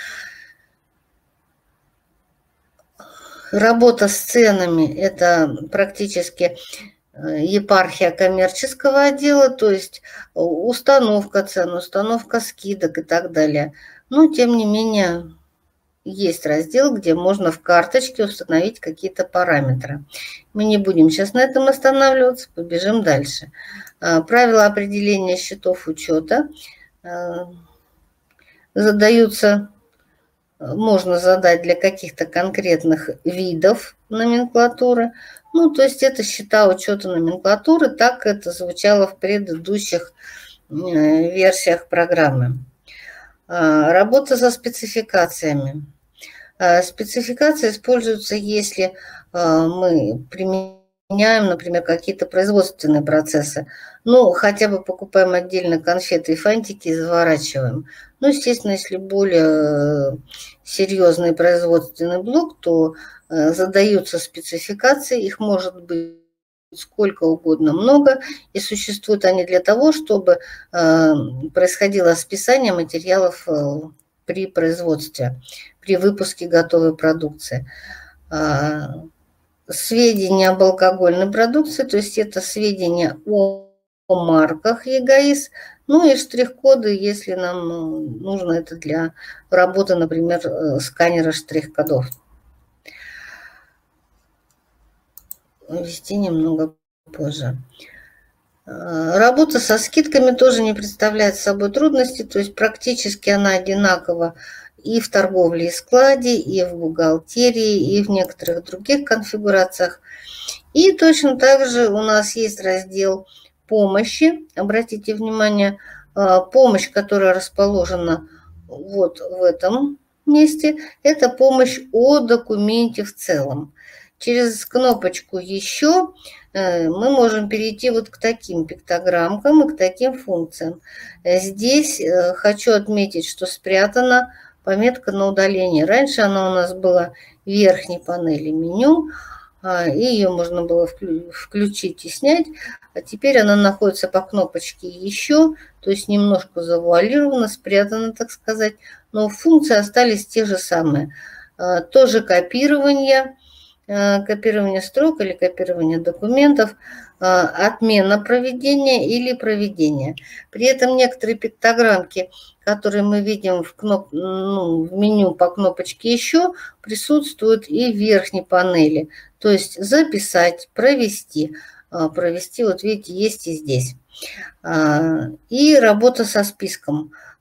[SPEAKER 1] Работа с ценами – это практически епархия коммерческого отдела, то есть установка цен, установка скидок и так далее. Но, тем не менее, есть раздел, где можно в карточке установить какие-то параметры. Мы не будем сейчас на этом останавливаться, побежим дальше. Правила определения счетов учета задаются, можно задать для каких-то конкретных видов номенклатуры. Ну, то есть это счета учета номенклатуры, так это звучало в предыдущих версиях программы. Работа со спецификациями. Спецификации используются, если мы применяем, например, какие-то производственные процессы. Ну, хотя бы покупаем отдельно конфеты и фантики и заворачиваем. Ну, естественно, если более серьезный производственный блок, то задаются спецификации, их может быть сколько угодно много, и существуют они для того, чтобы происходило списание материалов при производстве, при выпуске готовой продукции. Сведения об алкогольной продукции, то есть это сведения о марках ЕГАИС, ну и штрих-коды, если нам нужно это для работы, например, сканера штрих-кодов. Ввести немного позже. Работа со скидками тоже не представляет собой трудности, то есть практически она одинакова и в торговле и складе, и в бухгалтерии, и в некоторых других конфигурациях. И точно так же у нас есть раздел помощи. Обратите внимание, помощь, которая расположена вот в этом месте, это помощь о документе в целом. Через кнопочку «Еще» мы можем перейти вот к таким пиктограммкам и к таким функциям. Здесь хочу отметить, что спрятана пометка на удаление. Раньше она у нас была в верхней панели меню, и ее можно было включить и снять. А теперь она находится по кнопочке «Еще», то есть немножко завуалирована, спрятана, так сказать. Но функции остались те же самые. Тоже копирование строк или копирование документов, отмена проведения или проведения. При этом некоторые пиктограммки, которые мы видим в меню по кнопочке «Еще», присутствуют и в верхней панели. То есть записать, провести. Провести, вот видите, есть и здесь. И работа со списком.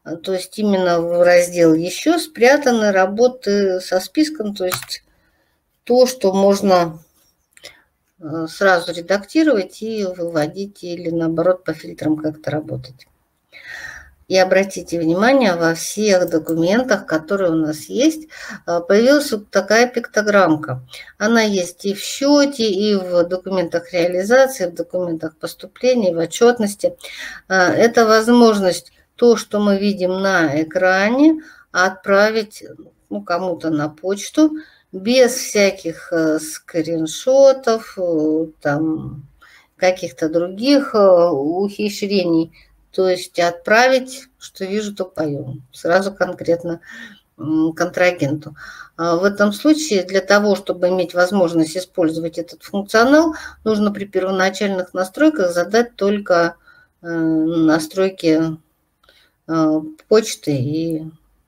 [SPEAKER 1] То есть именно в раздел «Еще» спрятаны работы со списком, то есть то, что можно сразу редактировать и выводить, или наоборот по фильтрам как-то работать. И обратите внимание, во всех документах, которые у нас есть, появилась вот такая пиктограммка. Она есть и в счете, и в документах реализации, в документах поступления, в отчетности. Это возможность то, что мы видим на экране, отправить кому-то на почту без всяких скриншотов, там, каких-то других ухищрений. То есть отправить, что вижу, то пою. Сразу конкретно контрагенту. В этом случае для того, чтобы иметь возможность использовать этот функционал, нужно при первоначальных настройках задать только настройки почты и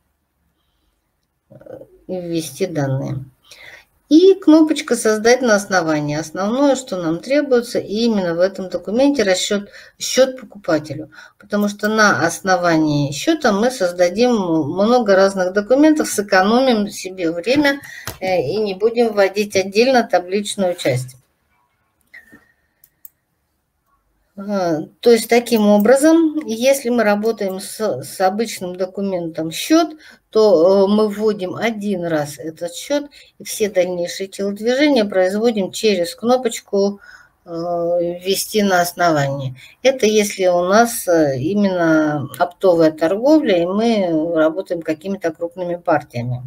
[SPEAKER 1] ввести данные. И кнопочка «Создать на основании». Основное, что нам требуется, именно в этом документе счет покупателю. Потому что на основании счета мы создадим много разных документов, сэкономим себе время и не будем вводить отдельно табличную часть. То есть таким образом, если мы работаем с обычным документом счет, то мы вводим один раз этот счет, и все дальнейшие телодвижения производим через кнопочку «Ввести на основании». Это если у нас именно оптовая торговля, и мы работаем какими-то крупными партиями.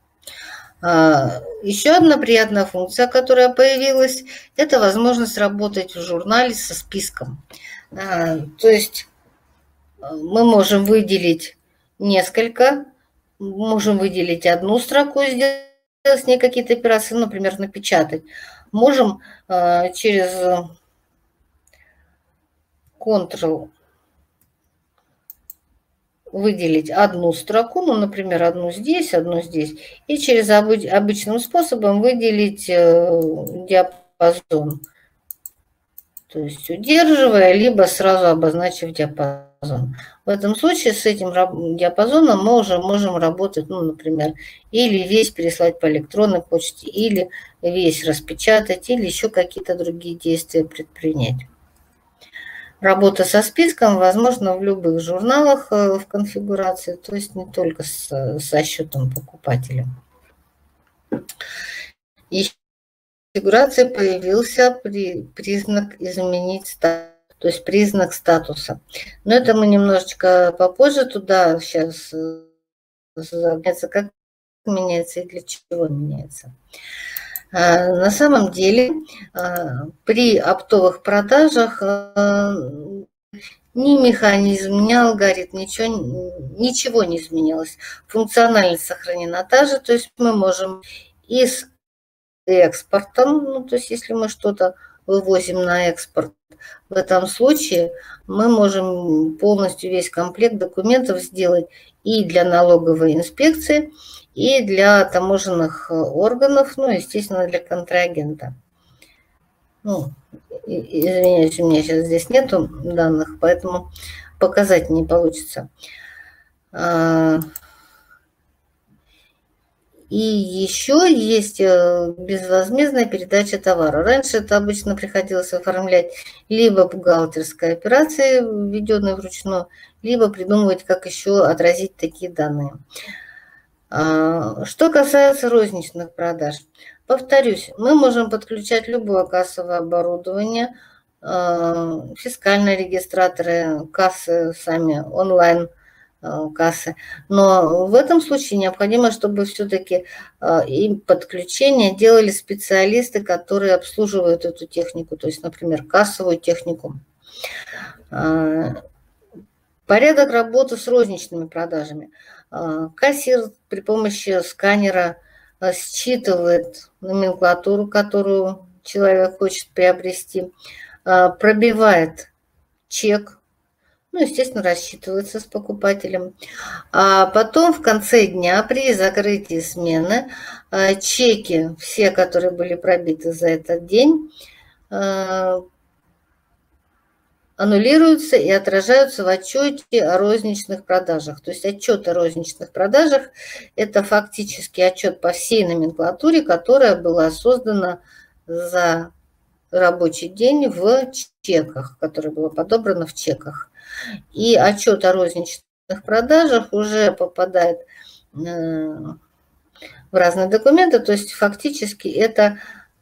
[SPEAKER 1] Еще одна приятная функция, которая появилась, это возможность работать в журнале со списком. То есть мы можем выделить несколько, можем выделить одну строку, сделать с ней какие-то операции, например, напечатать. Можем через Ctrl выделить одну строку, например, одну здесь, и через обычным способом выделить диапазон. То есть удерживая, либо сразу обозначив диапазон. В этом случае с этим диапазоном мы уже можем работать, например, или весь переслать по электронной почте, или весь распечатать, или еще какие-то другие действия предпринять. Работа со списком возможна в любых журналах в конфигурации, то есть не только со счетом покупателя. И в конфигурации появился признак «Изменить статус», то есть признак статуса. Но это мы немножечко попозже туда сейчас заняться, как меняется и для чего меняется. На самом деле при оптовых продажах ни механизм, ни алгоритм, ничего не изменилось. Функциональность сохранена та же, то есть мы можем и с экспортом, то есть если мы что-то вывозим на экспорт, в этом случае мы можем полностью весь комплект документов сделать и для налоговой инспекции, и для таможенных органов, естественно, для контрагента. Извиняюсь, у меня сейчас здесь нету данных, поэтому показать не получится. И еще есть безвозмездная передача товара. Раньше это обычно приходилось оформлять либо бухгалтерской операции, введенной вручную, либо придумывать, как еще отразить такие данные. Что касается розничных продаж, повторюсь, мы можем подключать любое кассовое оборудование, фискальные регистраторы, кассы сами, онлайн кассы. Но в этом случае необходимо, чтобы все-таки им подключение делали специалисты, которые обслуживают эту технику, то есть, например, кассовую технику. Порядок работы с розничными продажами. Кассир при помощи сканера считывает номенклатуру, которую человек хочет приобрести, пробивает чек, естественно, рассчитывается с покупателем. А потом в конце дня при закрытии смены чеки, все, которые были пробиты за этот день, аннулируются и отражаются в отчете о розничных продажах. То есть отчет о розничных продажах – это фактически отчет по всей номенклатуре, которая была создана за рабочий день в чеках, которая была подобрана в чеках. И отчет о розничных продажах уже попадает в разные документы, то есть фактически это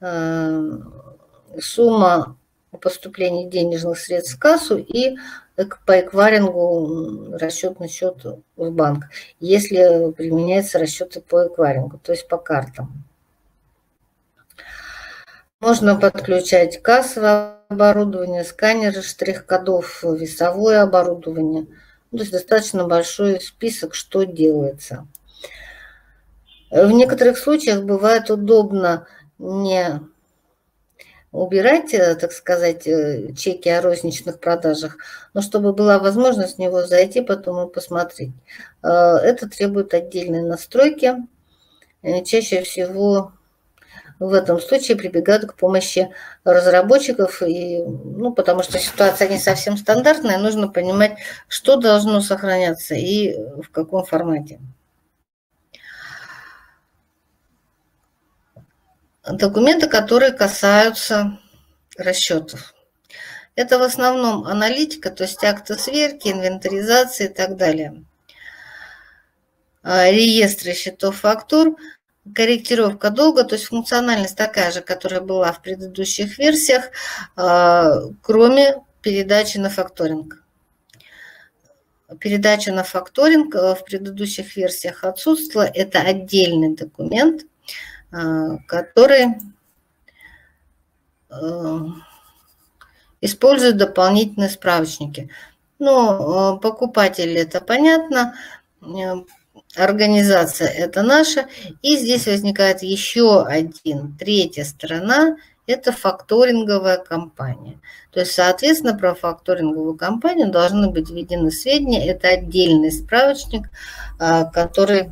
[SPEAKER 1] сумма поступлений денежных средств в кассу и по эквайрингу расчетный счет в банк, если применяются расчеты по эквайрингу, то есть по картам. Можно подключать кассовое оборудование, сканеры штрих-кодов, весовое оборудование. То есть достаточно большой список, что делается. В некоторых случаях бывает удобно не убирать, так сказать, чеки о розничных продажах, но чтобы была возможность в него зайти, потом и посмотреть. Это требует отдельной настройки. Чаще всего в этом случае прибегают к помощи разработчиков, потому что ситуация не совсем стандартная, нужно понимать, что должно сохраняться и в каком формате. Документы, которые касаются расчетов. Это в основном аналитика, то есть акты сверки, инвентаризации и так далее. Реестры счетов, фактур, корректировка долга, то есть функциональность такая же, которая была в предыдущих версиях, кроме передачи на факторинг. Передача на факторинг в предыдущих версиях отсутствовала. Это отдельный документ, который использует дополнительные справочники. Но покупатель – это понятно, организация – это наша. И здесь возникает еще третья сторона – это факторинговая компания. То есть, соответственно, про факторинговую компанию должны быть введены сведения. Это отдельный справочник, который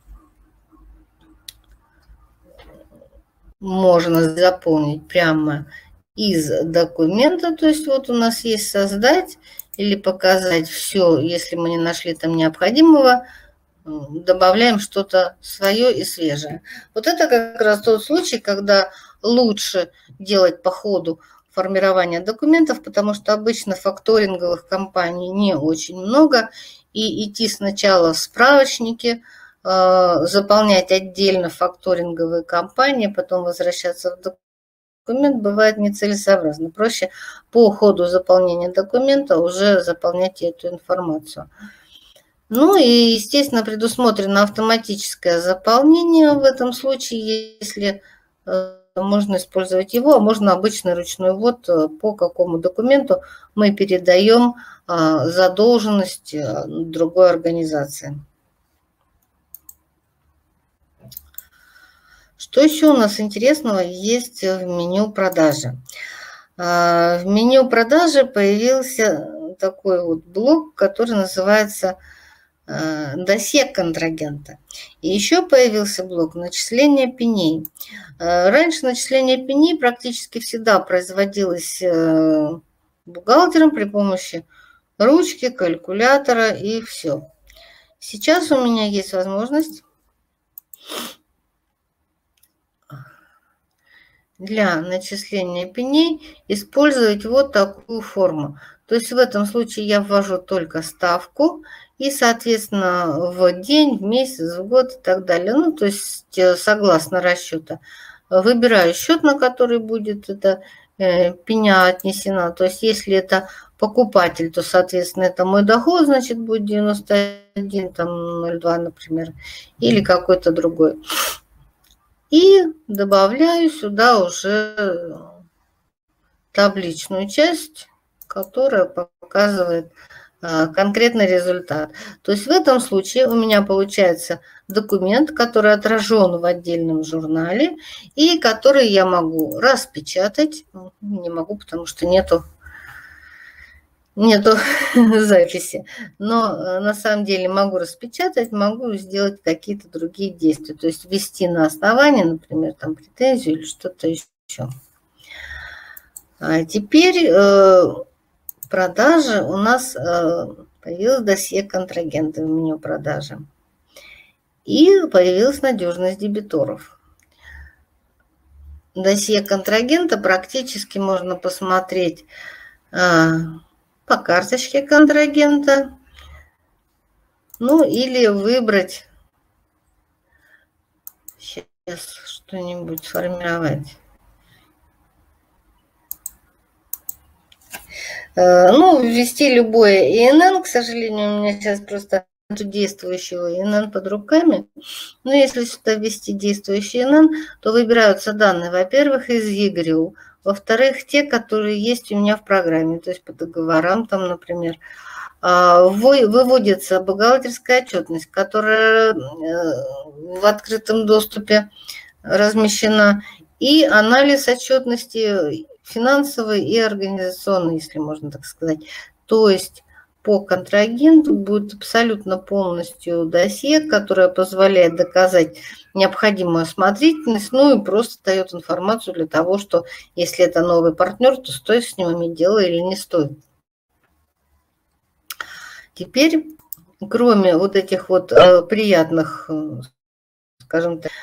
[SPEAKER 1] можно заполнить прямо из документа. То есть вот у нас есть создать или показать все, если мы не нашли там необходимого, добавляем что-то свое и свежее. Вот это как раз тот случай, когда лучше делать по ходу формирования документов, потому что обычно факторинговых компаний не очень много, и идти сначала в справочники, заполнять отдельно факторинговые компании, потом возвращаться в документ бывает нецелесообразно. Проще по ходу заполнения документа уже заполнять эту информацию. Ну и, естественно, предусмотрено автоматическое заполнение в этом случае, если можно использовать его, а можно обычный ручной ввод, по какому документу мы передаем задолженность другой организации. Что еще у нас интересного есть в меню продажи? В меню продажи появился такой вот блок, который называется досье контрагента. И еще появился блок начисления пеней. Раньше начисление пеней практически всегда производилось бухгалтером при помощи ручки, калькулятора и все. Сейчас у меня есть возможность для начисления пеней использовать вот такую форму. То есть в этом случае я ввожу только ставку и, соответственно, в день, в месяц, в год и так далее. Ну, то есть согласно расчета. Выбираю счет, на который будет эта пеня отнесена. То есть если это покупатель, то, соответственно, это мой доход, значит, будет 91, там, 0,2, например, или какой-то другой. И добавляю сюда уже табличную часть, которая показывает конкретный результат. То есть в этом случае у меня получается документ, который отражен в отдельном журнале и который я могу распечатать. Не могу, потому что нету записи. Но на самом деле могу распечатать, могу сделать какие-то другие действия. То есть ввести на основании, например, там претензию или что-то еще. А теперь продажи у нас появилось досье контрагента в меню продажи. И появилась надежность дебиторов. Досье контрагента практически можно посмотреть по карточке контрагента, ну или выбрать, сейчас что-нибудь сформировать. Ну, ввести любое ИНН, к сожалению, у меня сейчас просто нет действующего ИНН под руками. Но если сюда ввести действующий ИНН, то выбираются данные, во-первых, из ЕГРЮ, во-вторых, те, которые есть у меня в программе, то есть по договорам, там, например. Выводится бухгалтерская отчетность, которая в открытом доступе размещена, и анализ отчетности финансовой и организационной, если можно так сказать. То есть по контрагенту будет абсолютно полностью досье, которое позволяет доказать необходимую осмотрительность, ну и просто дает информацию для того, что если это новый партнер, то стоит с ним иметь дело или не стоит. Теперь, кроме вот этих вот приятных, скажем так,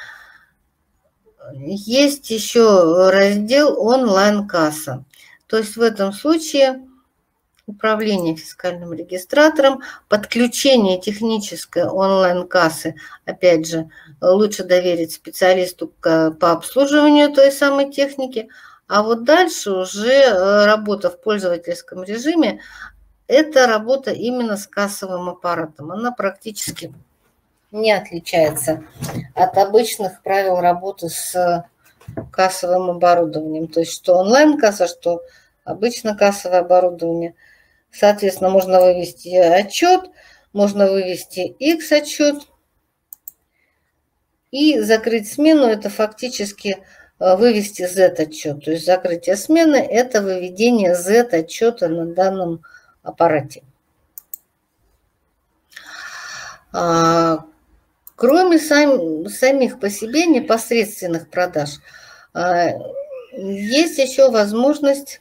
[SPEAKER 1] есть еще раздел онлайн-касса. То есть в этом случае управление фискальным регистратором, подключение технической онлайн-кассы, опять же, лучше доверить специалисту по обслуживанию той самой техники, а вот дальше уже работа в пользовательском режиме, это работа именно с кассовым аппаратом. Она практически не отличается от обычных правил работы с кассовым оборудованием. То есть что онлайн-касса, что обычно кассовое оборудование. Соответственно, можно вывести отчет, можно вывести X-отчет и закрыть смену. Это фактически вывести Z-отчет. То есть закрытие смены – это выведение Z-отчета на данном аппарате. Кроме самих по себе непосредственных продаж, есть еще возможность,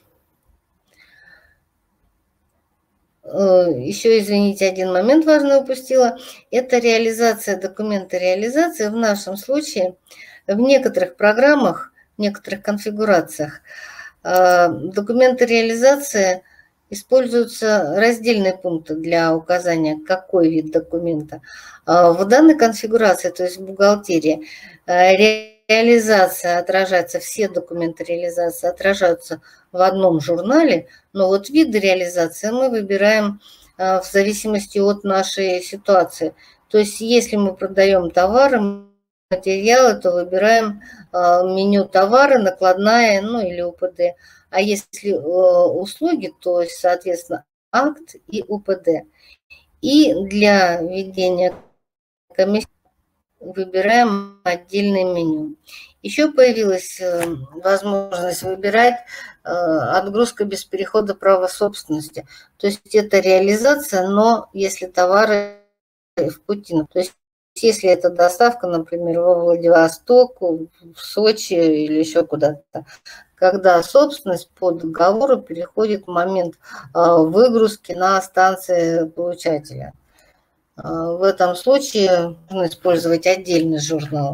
[SPEAKER 1] еще, извините, один момент важный упустила, это реализация документа реализации. В нашем случае в некоторых программах, в некоторых конфигурациях документы реализации используются раздельные пункты для указания, какой вид документа. В данной конфигурации, то есть в бухгалтерии, реализация отражается, все документы реализации отражаются в одном журнале, но вот виды реализации мы выбираем в зависимости от нашей ситуации. То есть если мы продаем товары, материалы, то выбираем меню товары, накладная, ну или УПД. А если услуги, то, соответственно, акт и УПД. И для ведения комиссии выбираем отдельное меню. Еще появилась возможность выбирать отгрузка без перехода права собственности. То есть это реализация, но если товары в пути. То есть если это доставка, например, во Владивосток, в Сочи или еще куда-то, когда собственность по договору переходит в момент выгрузки на станции получателя. В этом случае можно использовать отдельный журнал.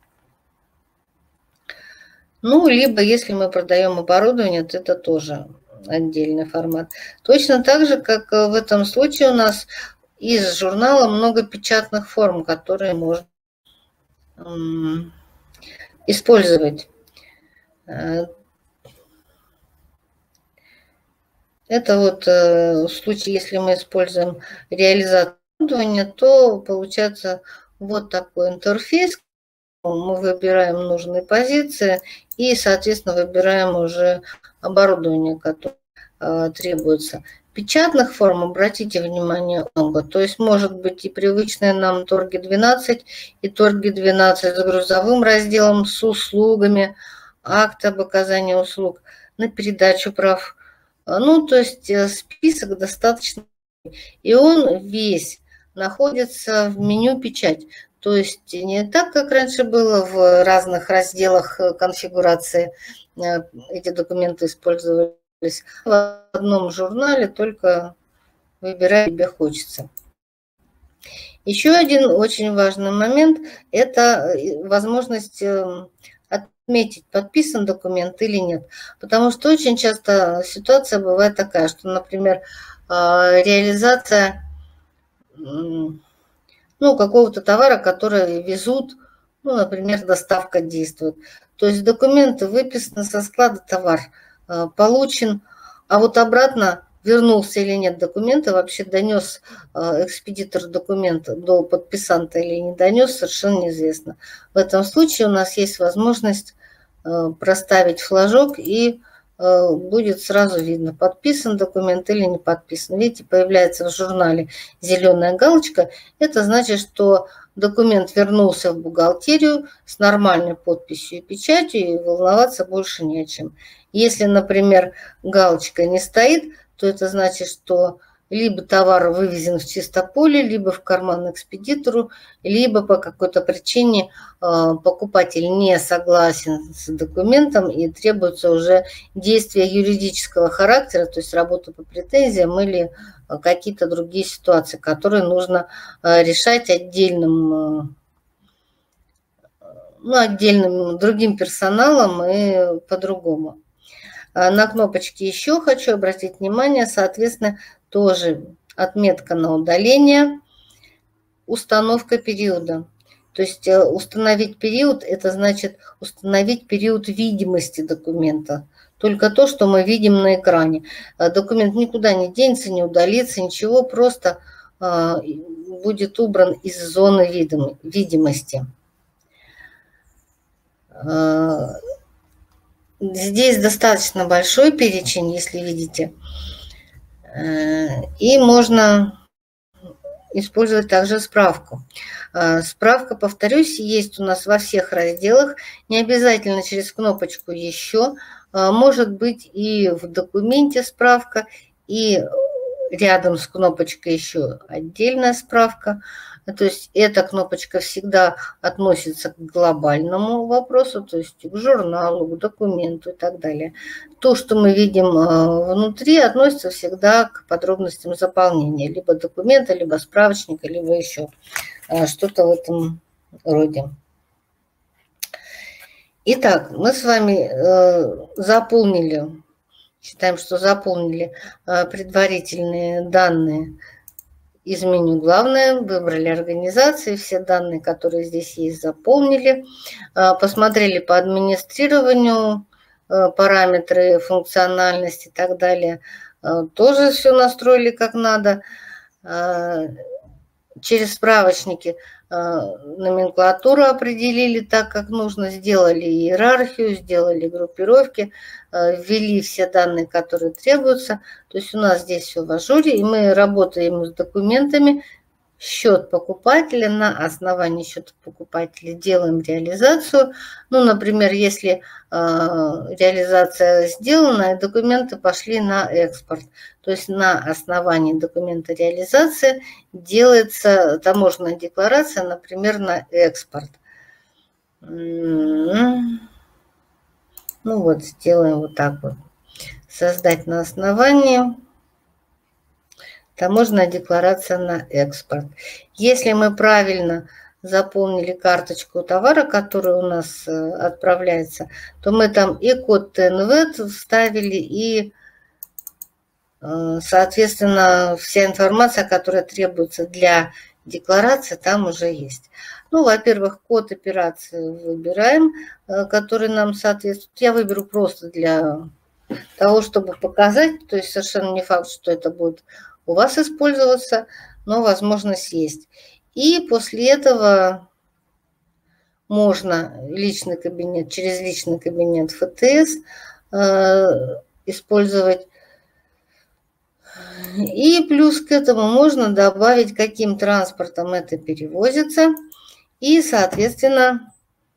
[SPEAKER 1] Ну, либо если мы продаем оборудование, то это тоже отдельный формат. Точно так же, как в этом случае у нас из журнала много печатных форм, которые можно использовать. Это вот в случае, если мы используем реализацию оборудования, то получается вот такой интерфейс. Мы выбираем нужные позиции и, соответственно, выбираем уже оборудование, которое требуется. Печатных форм, обратите внимание, много. То есть может быть и привычные нам торги 12, и торги 12 с грузовым разделом, с услугами, акт об оказании услуг на передачу прав. Ну, то есть список достаточно. И он весь находится в меню «Печать». То есть не так, как раньше было в разных разделах конфигурации эти документы использовали. в одном журнале, только выбирай, тебе хочется. Еще один очень важный момент – это возможность отметить, подписан документ или нет. Потому что очень часто ситуация бывает такая, что, например, реализация какого-то товара, который везут, например, доставка действует. То есть документы выписаны со склада, товар получен, а вот обратно вернулся или нет документа, вообще донес экспедитор документ до подписанта или не донес, совершенно неизвестно. В этом случае у нас есть возможность проставить флажок, и будет сразу видно, подписан документ или не подписан. Видите, появляется в журнале зеленая галочка. Это значит, что документ вернулся в бухгалтерию с нормальной подписью и печатью, и волноваться больше не о чем. Если, например, галочка не стоит, то это значит, что либо товар вывезен в чистополе, либо в карман экспедитору, либо по какой-то причине покупатель не согласен с документом и требуется уже действия юридического характера, то есть работа по претензиям или какие-то другие ситуации, которые нужно решать отдельным другим персоналом и по-другому. На кнопочке «Еще» хочу обратить внимание, соответственно, тоже отметка на удаление, установка периода. То есть установить период – это значит установить период видимости документа. Только то, что мы видим на экране. Документ никуда не денется, не удалится, ничего, просто будет убран из зоны видимости. Здесь достаточно большой перечень, если видите. И можно использовать также справку. Справка, повторюсь, есть у нас во всех разделах. Не обязательно через кнопочку «Еще». Может быть и в документе справка, и рядом с кнопочкой «Еще» отдельная справка. То есть эта кнопочка всегда относится к глобальному вопросу, то есть к журналу, к документу и так далее. То, что мы видим внутри, относится всегда к подробностям заполнения либо документа, либо справочника, либо еще что-то в этом роде. Итак, мы с вами заполнили, считаем, что заполнили предварительные данные из меню «Главное», выбрали организации, все данные, которые здесь есть, заполнили, посмотрели по администрированию, параметры, функциональность и так далее. Тоже все настроили как надо. Через справочники номенклатуру определили так, как нужно, сделали иерархию, сделали группировки, ввели все данные, которые требуются. То есть у нас здесь все в ажуре, и мы работаем с документами. Счет покупателя, на основании счета покупателя делаем реализацию. Например, если реализация сделана, и документы пошли на экспорт, то есть на основании документа реализации делается таможенная декларация, например, на экспорт. Сделаем вот так вот. Создать на основании. Таможенная декларация на экспорт. Если мы правильно заполнили карточку товара, который у нас отправляется, то мы там и код ТНВ вставили, и, соответственно, вся информация, которая требуется для декларации, там уже есть. Во-первых, код операции выбираем, который нам соответствует. Я выберу просто для того, чтобы показать, то есть совершенно не факт, что это будет у вас использоваться, но возможность есть. И после этого можно личный кабинет, через личный кабинет ФТС использовать. И плюс к этому можно добавить, каким транспортом это перевозится, и, соответственно,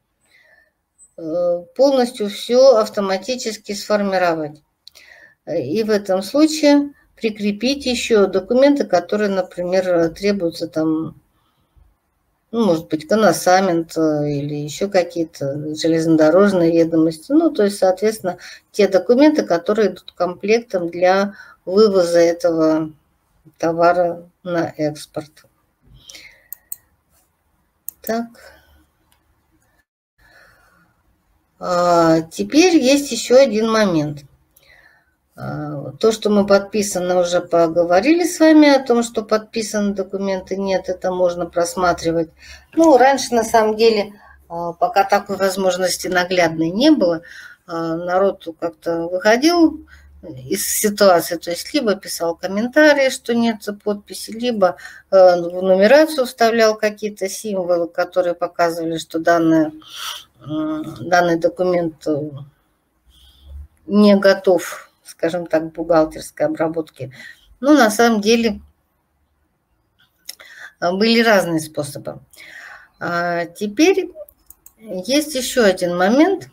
[SPEAKER 1] полностью все автоматически сформировать. И в этом случае прикрепить еще документы, которые, например, требуются там ну, может быть, коносамент или еще какие-то железнодорожные ведомости. Ну, то есть, соответственно, те документы, которые идут комплектом для вывоза этого товара на экспорт. Так. Теперь есть еще один момент. То, что мы подписаны, уже поговорили с вами о том, что подписаны документы нет, это можно просматривать. Ну, раньше, на самом деле, пока такой возможности наглядной не было, народ как-то выходил из ситуации, то есть либо писал комментарии, что нет подписи, либо в нумерацию вставлял какие-то символы, которые показывали, что данный документ не готов, скажем так, к бухгалтерской обработке. Но на самом деле были разные способы. Теперь есть еще один момент.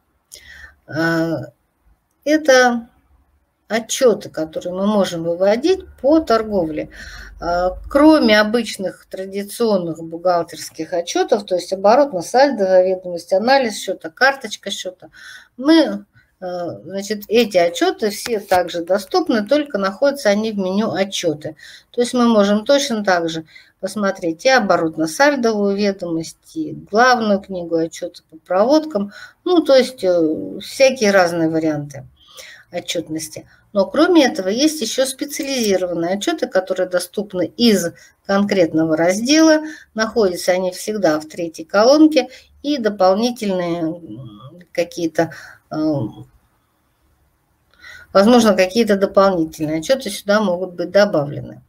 [SPEAKER 1] Это отчеты, которые мы можем выводить по торговле. Кроме обычных традиционных бухгалтерских отчетов, то есть оборотно-сальдовая ведомость, анализ счета, карточка счета, мы, значит, эти отчеты все также доступны, только находятся они в меню отчеты. То есть мы можем точно так же посмотреть и оборотно-сальдовую ведомость, и главную книгу отчета по проводкам, ну, то есть всякие разные варианты отчетности. Но кроме этого есть еще специализированные отчеты, которые доступны из конкретного раздела. Находятся они всегда в третьей колонке. И дополнительные какие-то, возможно, какие-то дополнительные отчеты сюда могут быть добавлены.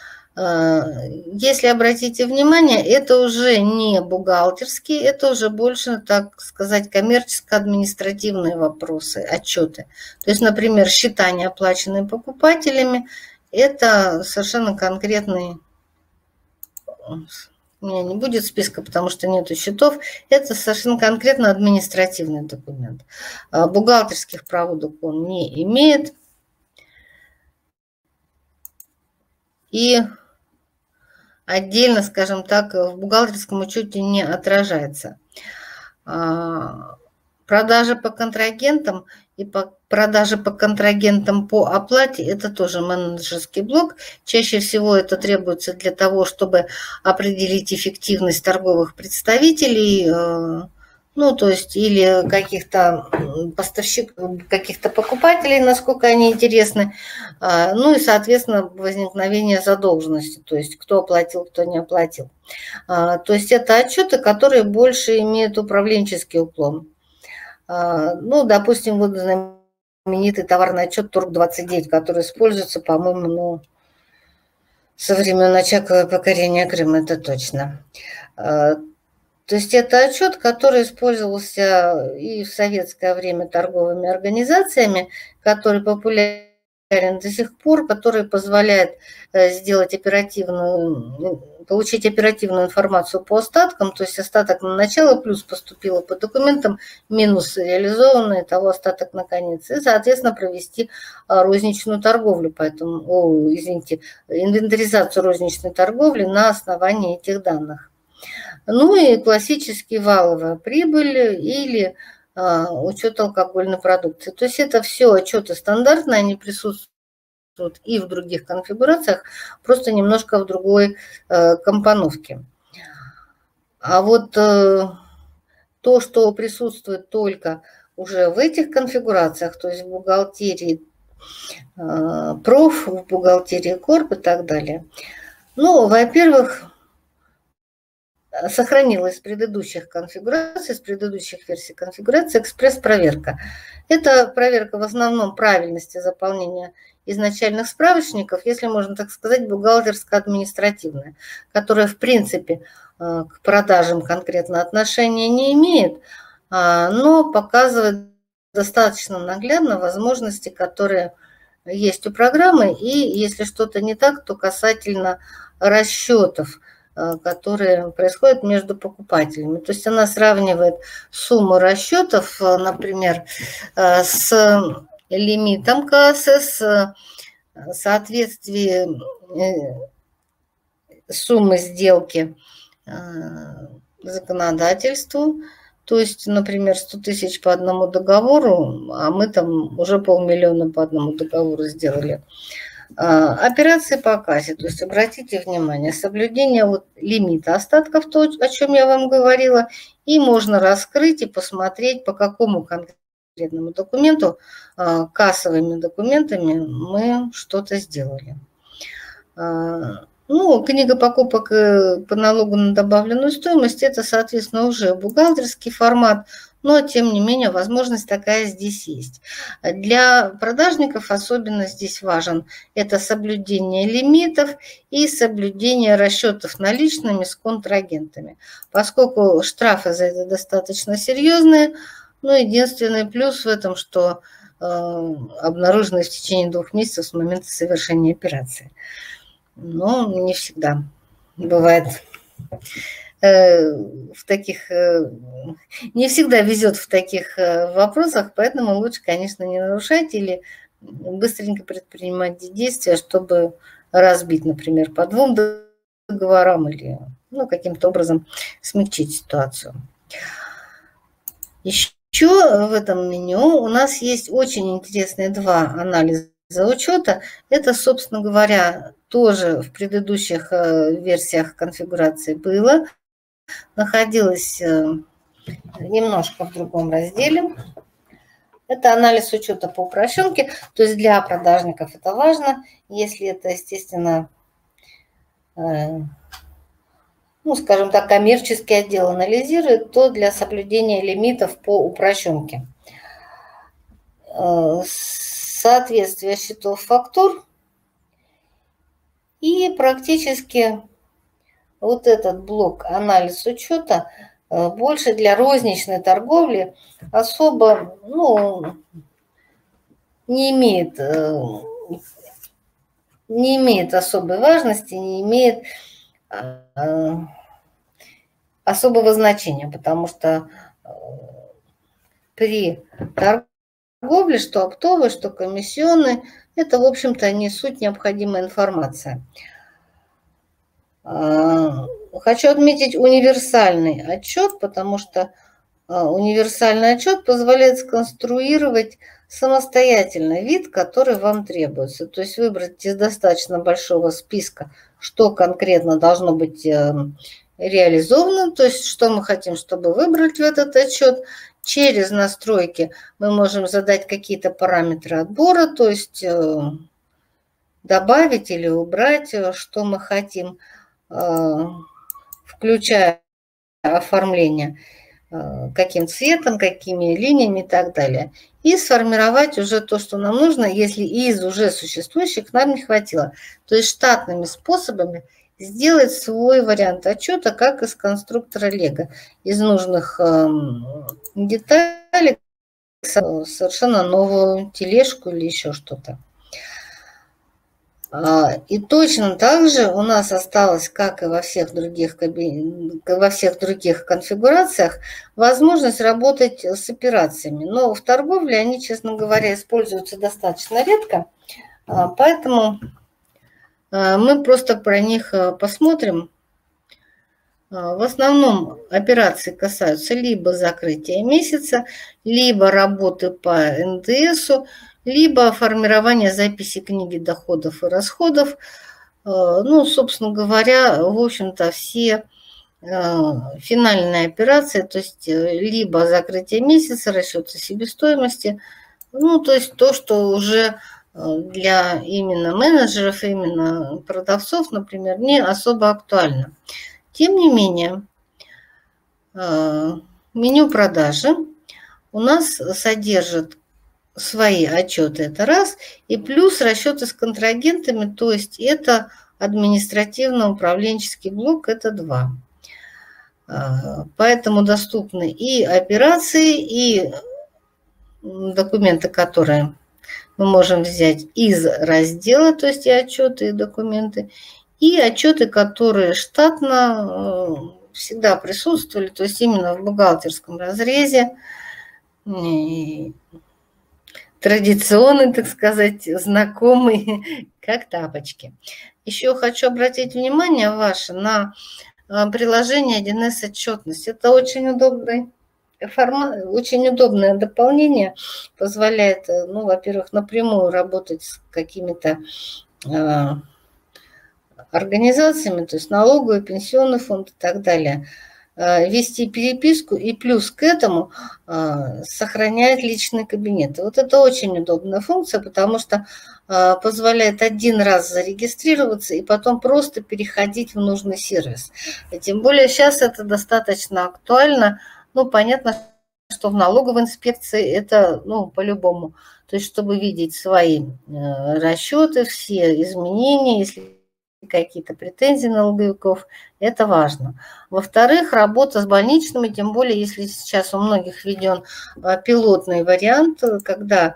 [SPEAKER 1] Если обратите внимание, это уже не бухгалтерские, это уже больше, так сказать, коммерческо-административные вопросы, отчеты. То есть, например, счета, не оплаченные покупателями, это совершенно конкретный, у меня не будет списка, потому что нету счетов, это совершенно конкретно административный документ. Бухгалтерских проводок он не имеет. И отдельно, скажем так, в бухгалтерском учете не отражается. Продажи по контрагентам и продажи по контрагентам по оплате – это тоже менеджерский блок. Чаще всего это требуется для того, чтобы определить эффективность торговых представителей, ну, то есть или каких-то поставщиков, каких-то покупателей, насколько они интересны, ну и, соответственно, возникновение задолженности, то есть кто оплатил, кто не оплатил. То есть это отчеты, которые больше имеют управленческий уклон. Ну, допустим, вот знаменитый товарный отчет ТОРГ-29, который используется, по-моему, ну, со времен очагового покорения Крыма, это точно. То есть это отчет, который использовался и в советское время торговыми организациями, который популярен до сих пор, который позволяет сделать получить оперативную информацию по остаткам, то есть остаток на начало плюс поступило по документам, минус реализованный, того остаток на конец, и, соответственно, провести розничную торговлю, поэтому, инвентаризацию розничной торговли на основании этих данных. Ну и классический валовая прибыль или учет алкогольной продукции. То есть это все отчеты стандартные, они присутствуют и в других конфигурациях, просто немножко в другой компоновке. А вот то, что присутствует только уже в этих конфигурациях, то есть в бухгалтерии проф, в бухгалтерии корп и так далее. Ну, во-первых, сохранилась с предыдущих конфигураций, с предыдущих версий конфигурации экспресс-проверка. Это проверка в основном правильности заполнения изначальных справочников, если можно так сказать, бухгалтерско-административная, которая в принципе к продажам конкретно отношения не имеет, но показывает достаточно наглядно возможности, которые есть у программы, и если что-то не так, то касательно расчетов, которые происходят между покупателями. То есть она сравнивает сумму расчетов, например, с лимитом КСС, соответствие суммы сделки законодательству. То есть, например, 100 тысяч по одному договору, а мы там уже 500 000 по одному договору сделали. Операции по кассе, то есть обратите внимание, соблюдение вот лимита остатков, то, о чем я вам говорила, и можно раскрыть и посмотреть, по какому конкретному документу, кассовыми документами мы что-то сделали. Ну, книга покупок по налогу на добавленную стоимость – это, соответственно, уже бухгалтерский формат, но, тем не менее, возможность такая здесь есть. Для продажников особенно здесь важен это соблюдение лимитов и соблюдение расчетов наличными с контрагентами, поскольку штрафы за это достаточно серьезные, но единственный плюс в этом, что обнаружены в течение 2 месяцев с момента совершения операции. Но не всегда бывает в таких, не всегда везет в таких вопросах, поэтому лучше, конечно, не нарушать или быстренько предпринимать действия, чтобы разбить, например, по 2 договорам или каким-то образом смягчить ситуацию. Еще в этом меню у нас есть очень интересные 2 анализа учета. Это, собственно говоря, тоже в предыдущих версиях конфигурации было. Находилось немножко в другом разделе. Это анализ учета по упрощенке. То есть для продажников это важно. Если это, естественно, скажем так, коммерческий отдел анализирует, то для соблюдения лимитов по упрощенке. Соответствие счетов фактур. И практически вот этот блок анализ учета больше для розничной торговли особо не имеет особой важности, не имеет особого значения, потому что при торговле, что оптовой, что комиссионной, это, в общем-то, не суть необходимая информация. Хочу отметить универсальный отчет, потому что универсальный отчет позволяет сконструировать самостоятельно вид, который вам требуется. То есть выбрать из достаточно большого списка, что конкретно должно быть реализовано, то есть что мы хотим, чтобы выбрать в этот отчет. Через настройки мы можем задать какие-то параметры отбора, то есть добавить или убрать, что мы хотим, включая оформление, каким цветом, какими линиями и так далее. И сформировать уже то, что нам нужно, если из уже существующих нам не хватило. То есть штатными способами сделать свой вариант отчета, как из конструктора Лего. Из нужных деталей совершенно новую тележку или еще что-то. И точно так же у нас осталось, как и во всех других конфигурациях, возможность работать с операциями. Но в торговле они, честно говоря, используются достаточно редко, поэтому мы просто про них посмотрим. В основном операции касаются либо закрытия месяца, либо работы по НДСу, либо формирование записи книги доходов и расходов. Собственно говоря, в общем-то, все финальные операции, то есть либо закрытие месяца, расчеты себестоимости, то есть то, что уже для именно менеджеров, именно продавцов, например, не особо актуально. Тем не менее, меню продажи у нас содержит свои отчеты, это раз, и плюс расчеты с контрагентами, то есть это административно-управленческий блок, это 2. Поэтому доступны и операции, и документы, которые мы можем взять из раздела, то есть и отчеты, и документы, и отчеты, которые штатно всегда присутствовали, то есть именно в бухгалтерском разрезе, традиционный, так сказать, знакомый, как тапочки. Еще хочу обратить внимание ваше на приложение 1С отчетность. Это очень удобный формат, очень удобное дополнение, позволяет, ну, во-первых, напрямую работать с какими-то организациями, то есть налоговый, пенсионный фонд и так далее, вести переписку и плюс к этому сохранять личный кабинет. Вот это очень удобная функция, потому что позволяет один раз зарегистрироваться и потом просто переходить в нужный сервис. И тем более сейчас это достаточно актуально. Ну, понятно, что в налоговой инспекции это, ну, по-любому. То есть, чтобы видеть свои расчеты, все изменения, если какие-то претензии налоговиков, это важно. Во-вторых, работа с больничными, тем более, если сейчас у многих введен пилотный вариант, когда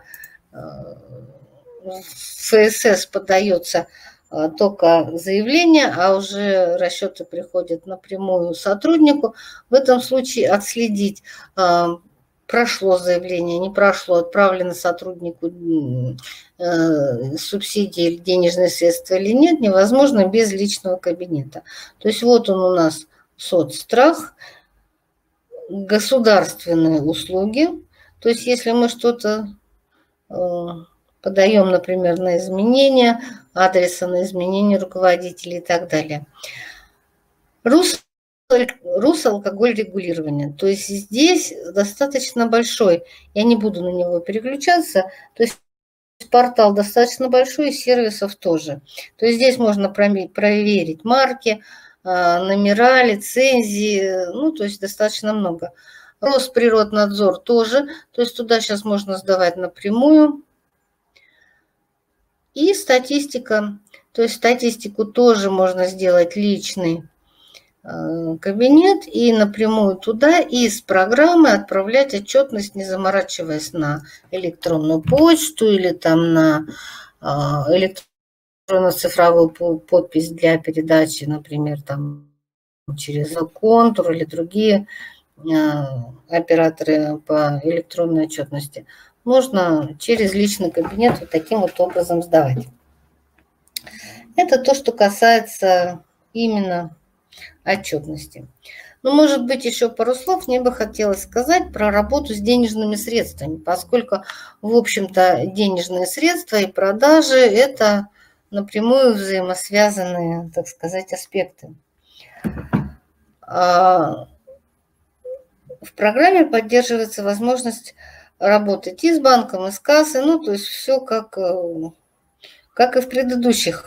[SPEAKER 1] в ФСС подается только заявление, а уже расчеты приходят напрямую сотруднику. В этом случае отследить, прошло заявление, не прошло, отправлено сотруднику субсидии или денежные средства или нет, невозможно без личного кабинета. То есть вот он у нас соцстрах, государственные услуги. То есть если мы что-то подаем, например, на изменение адреса, на изменение руководителей и так далее. РУС алкоголь регулирования. То есть здесь достаточно большой. Я не буду на него переключаться. То есть портал достаточно большой, и сервисов тоже. То есть здесь можно проверить марки, номера, лицензии. Ну, то есть достаточно много. Росприроднадзор тоже. То есть туда сейчас можно сдавать напрямую. И статистика. То есть статистику тоже можно сделать личный кабинет и напрямую туда из программы отправлять отчетность, не заморачиваясь на электронную почту или там на электронно-цифровую подпись для передачи, например, там через контур или другие операторы по электронной отчетности. Можно через личный кабинет вот таким вот образом сдавать. Это то, что касается именно отчетности. Но, может быть, еще пару слов мне бы хотелось сказать про работу с денежными средствами, поскольку, в общем-то, денежные средства и продажи – это напрямую взаимосвязанные, так сказать, аспекты. В программе поддерживается возможность работать и с банком, и с кассой, ну, то есть все как и в предыдущих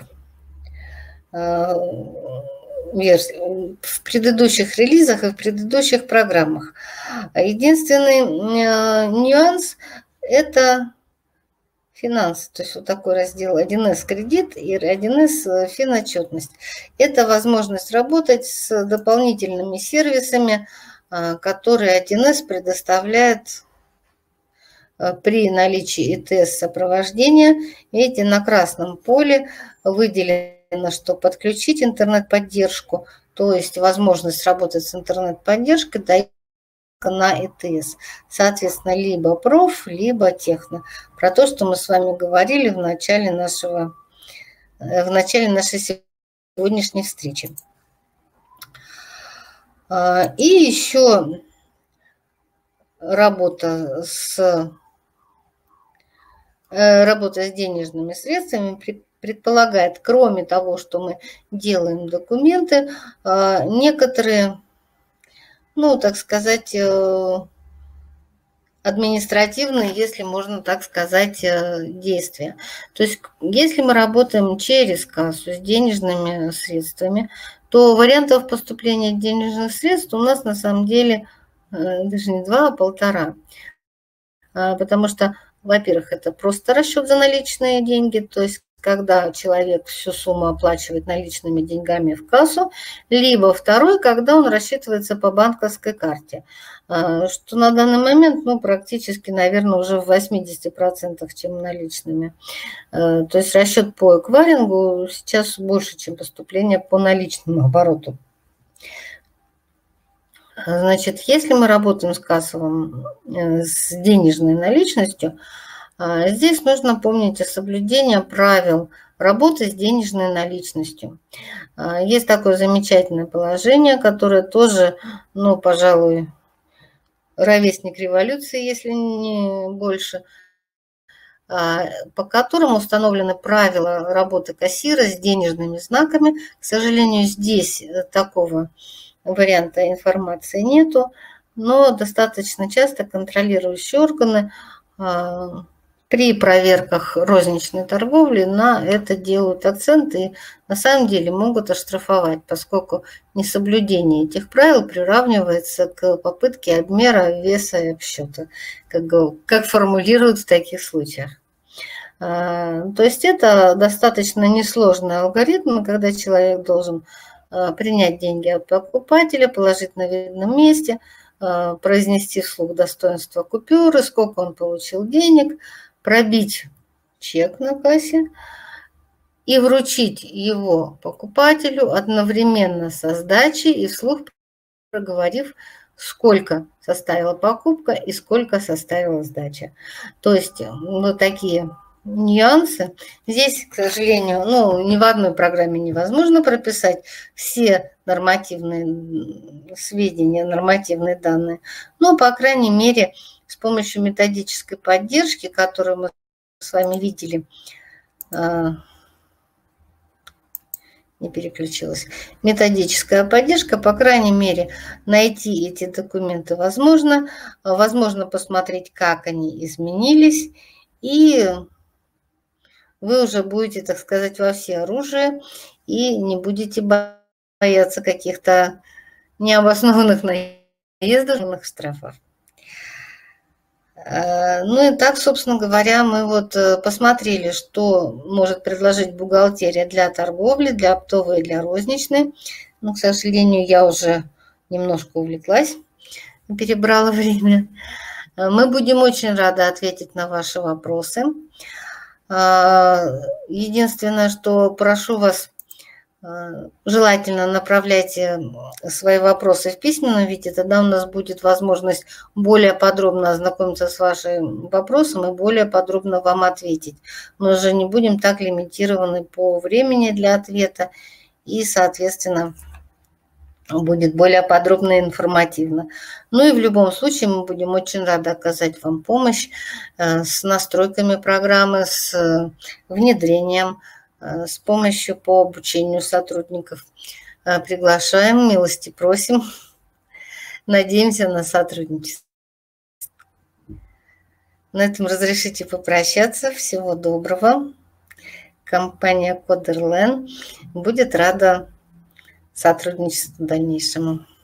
[SPEAKER 1] в предыдущих релизах и в предыдущих программах. Единственный нюанс – это финансы. То есть вот такой раздел 1С кредит и 1С финотчетность. Это возможность работать с дополнительными сервисами, которые 1С предоставляет при наличии ИТС-сопровождения. Видите, на красном поле выделено, что подключить интернет-поддержку, то есть возможность работать с интернет-поддержкой дает на ИТС. Соответственно, либо проф, либо техно. Про то, что мы с вами говорили в начале нашей сегодняшней встречи. И еще работа с денежными средствами предполагает, кроме того, что мы делаем документы, некоторые, ну, так сказать, административные, если можно так сказать, действия. То есть, если мы работаем через кассу с денежными средствами, то вариантов поступления денежных средств у нас на самом деле даже не 2, а 1,5. Потому что, во-первых, это просто расчет за наличные деньги, то есть когда человек всю сумму оплачивает наличными деньгами в кассу, либо второй, когда он рассчитывается по банковской карте, что на данный момент, ну, практически, наверное, уже в 80%, чем наличными. То есть расчет по эквайрингу сейчас больше, чем поступление по наличному обороту. Значит, если мы работаем с кассовым, с денежной наличностью, здесь нужно помнить о соблюдении правил работы с денежной наличностью. Есть такое замечательное положение, которое тоже, ну, пожалуй, ровесник революции, если не больше, по которым установлены правила работы кассира с денежными знаками. К сожалению, здесь такого варианта информации нету, но достаточно часто контролирующие органы при проверках розничной торговли на это делают акцент и на самом деле могут оштрафовать, поскольку несоблюдение этих правил приравнивается к попытке обмера веса и обсчета, как формулируют в таких случаях. То есть это достаточно несложный алгоритм, когда человек должен принять деньги от покупателя, положить на видном месте, произнести вслух достоинство купюры, сколько он получил денег, пробить чек на кассе и вручить его покупателю одновременно со сдачей и вслух проговорив, сколько составила покупка и сколько составила сдача. То есть вот такие нюансы. Здесь, к сожалению, ни в одной программе невозможно прописать все нормативные сведения, нормативные данные, но, по крайней мере, с помощью методической поддержки, которую мы с вами видели, не переключилась, методическая поддержка, по крайней мере, найти эти документы возможно. Возможно посмотреть, как они изменились, и вы уже будете, так сказать, во всеоружие и не будете бояться каких-то необоснованных наездов, штрафов. Ну и так, собственно говоря, мы вот посмотрели, что может предложить бухгалтерия для торговли, для оптовой и для розничной. Но, к сожалению, я уже немножко увлеклась, перебрала время. Мы будем очень рады ответить на ваши вопросы. Единственное, что прошу вас, желательно направляйте свои вопросы в письменном виде, тогда у нас будет возможность более подробно ознакомиться с вашим вопросом и более подробно вам ответить. Мы уже не будем так лимитированы по времени для ответа, и, соответственно, будет более подробно и информативно. Ну и в любом случае мы будем очень рады оказать вам помощь с настройками программы, с внедрением, с помощью по обучению сотрудников. Приглашаем, милости просим. Надеемся на сотрудничество. На этом разрешите попрощаться. Всего доброго. Компания Coderlearn будет рада сотрудничеству дальнейшему.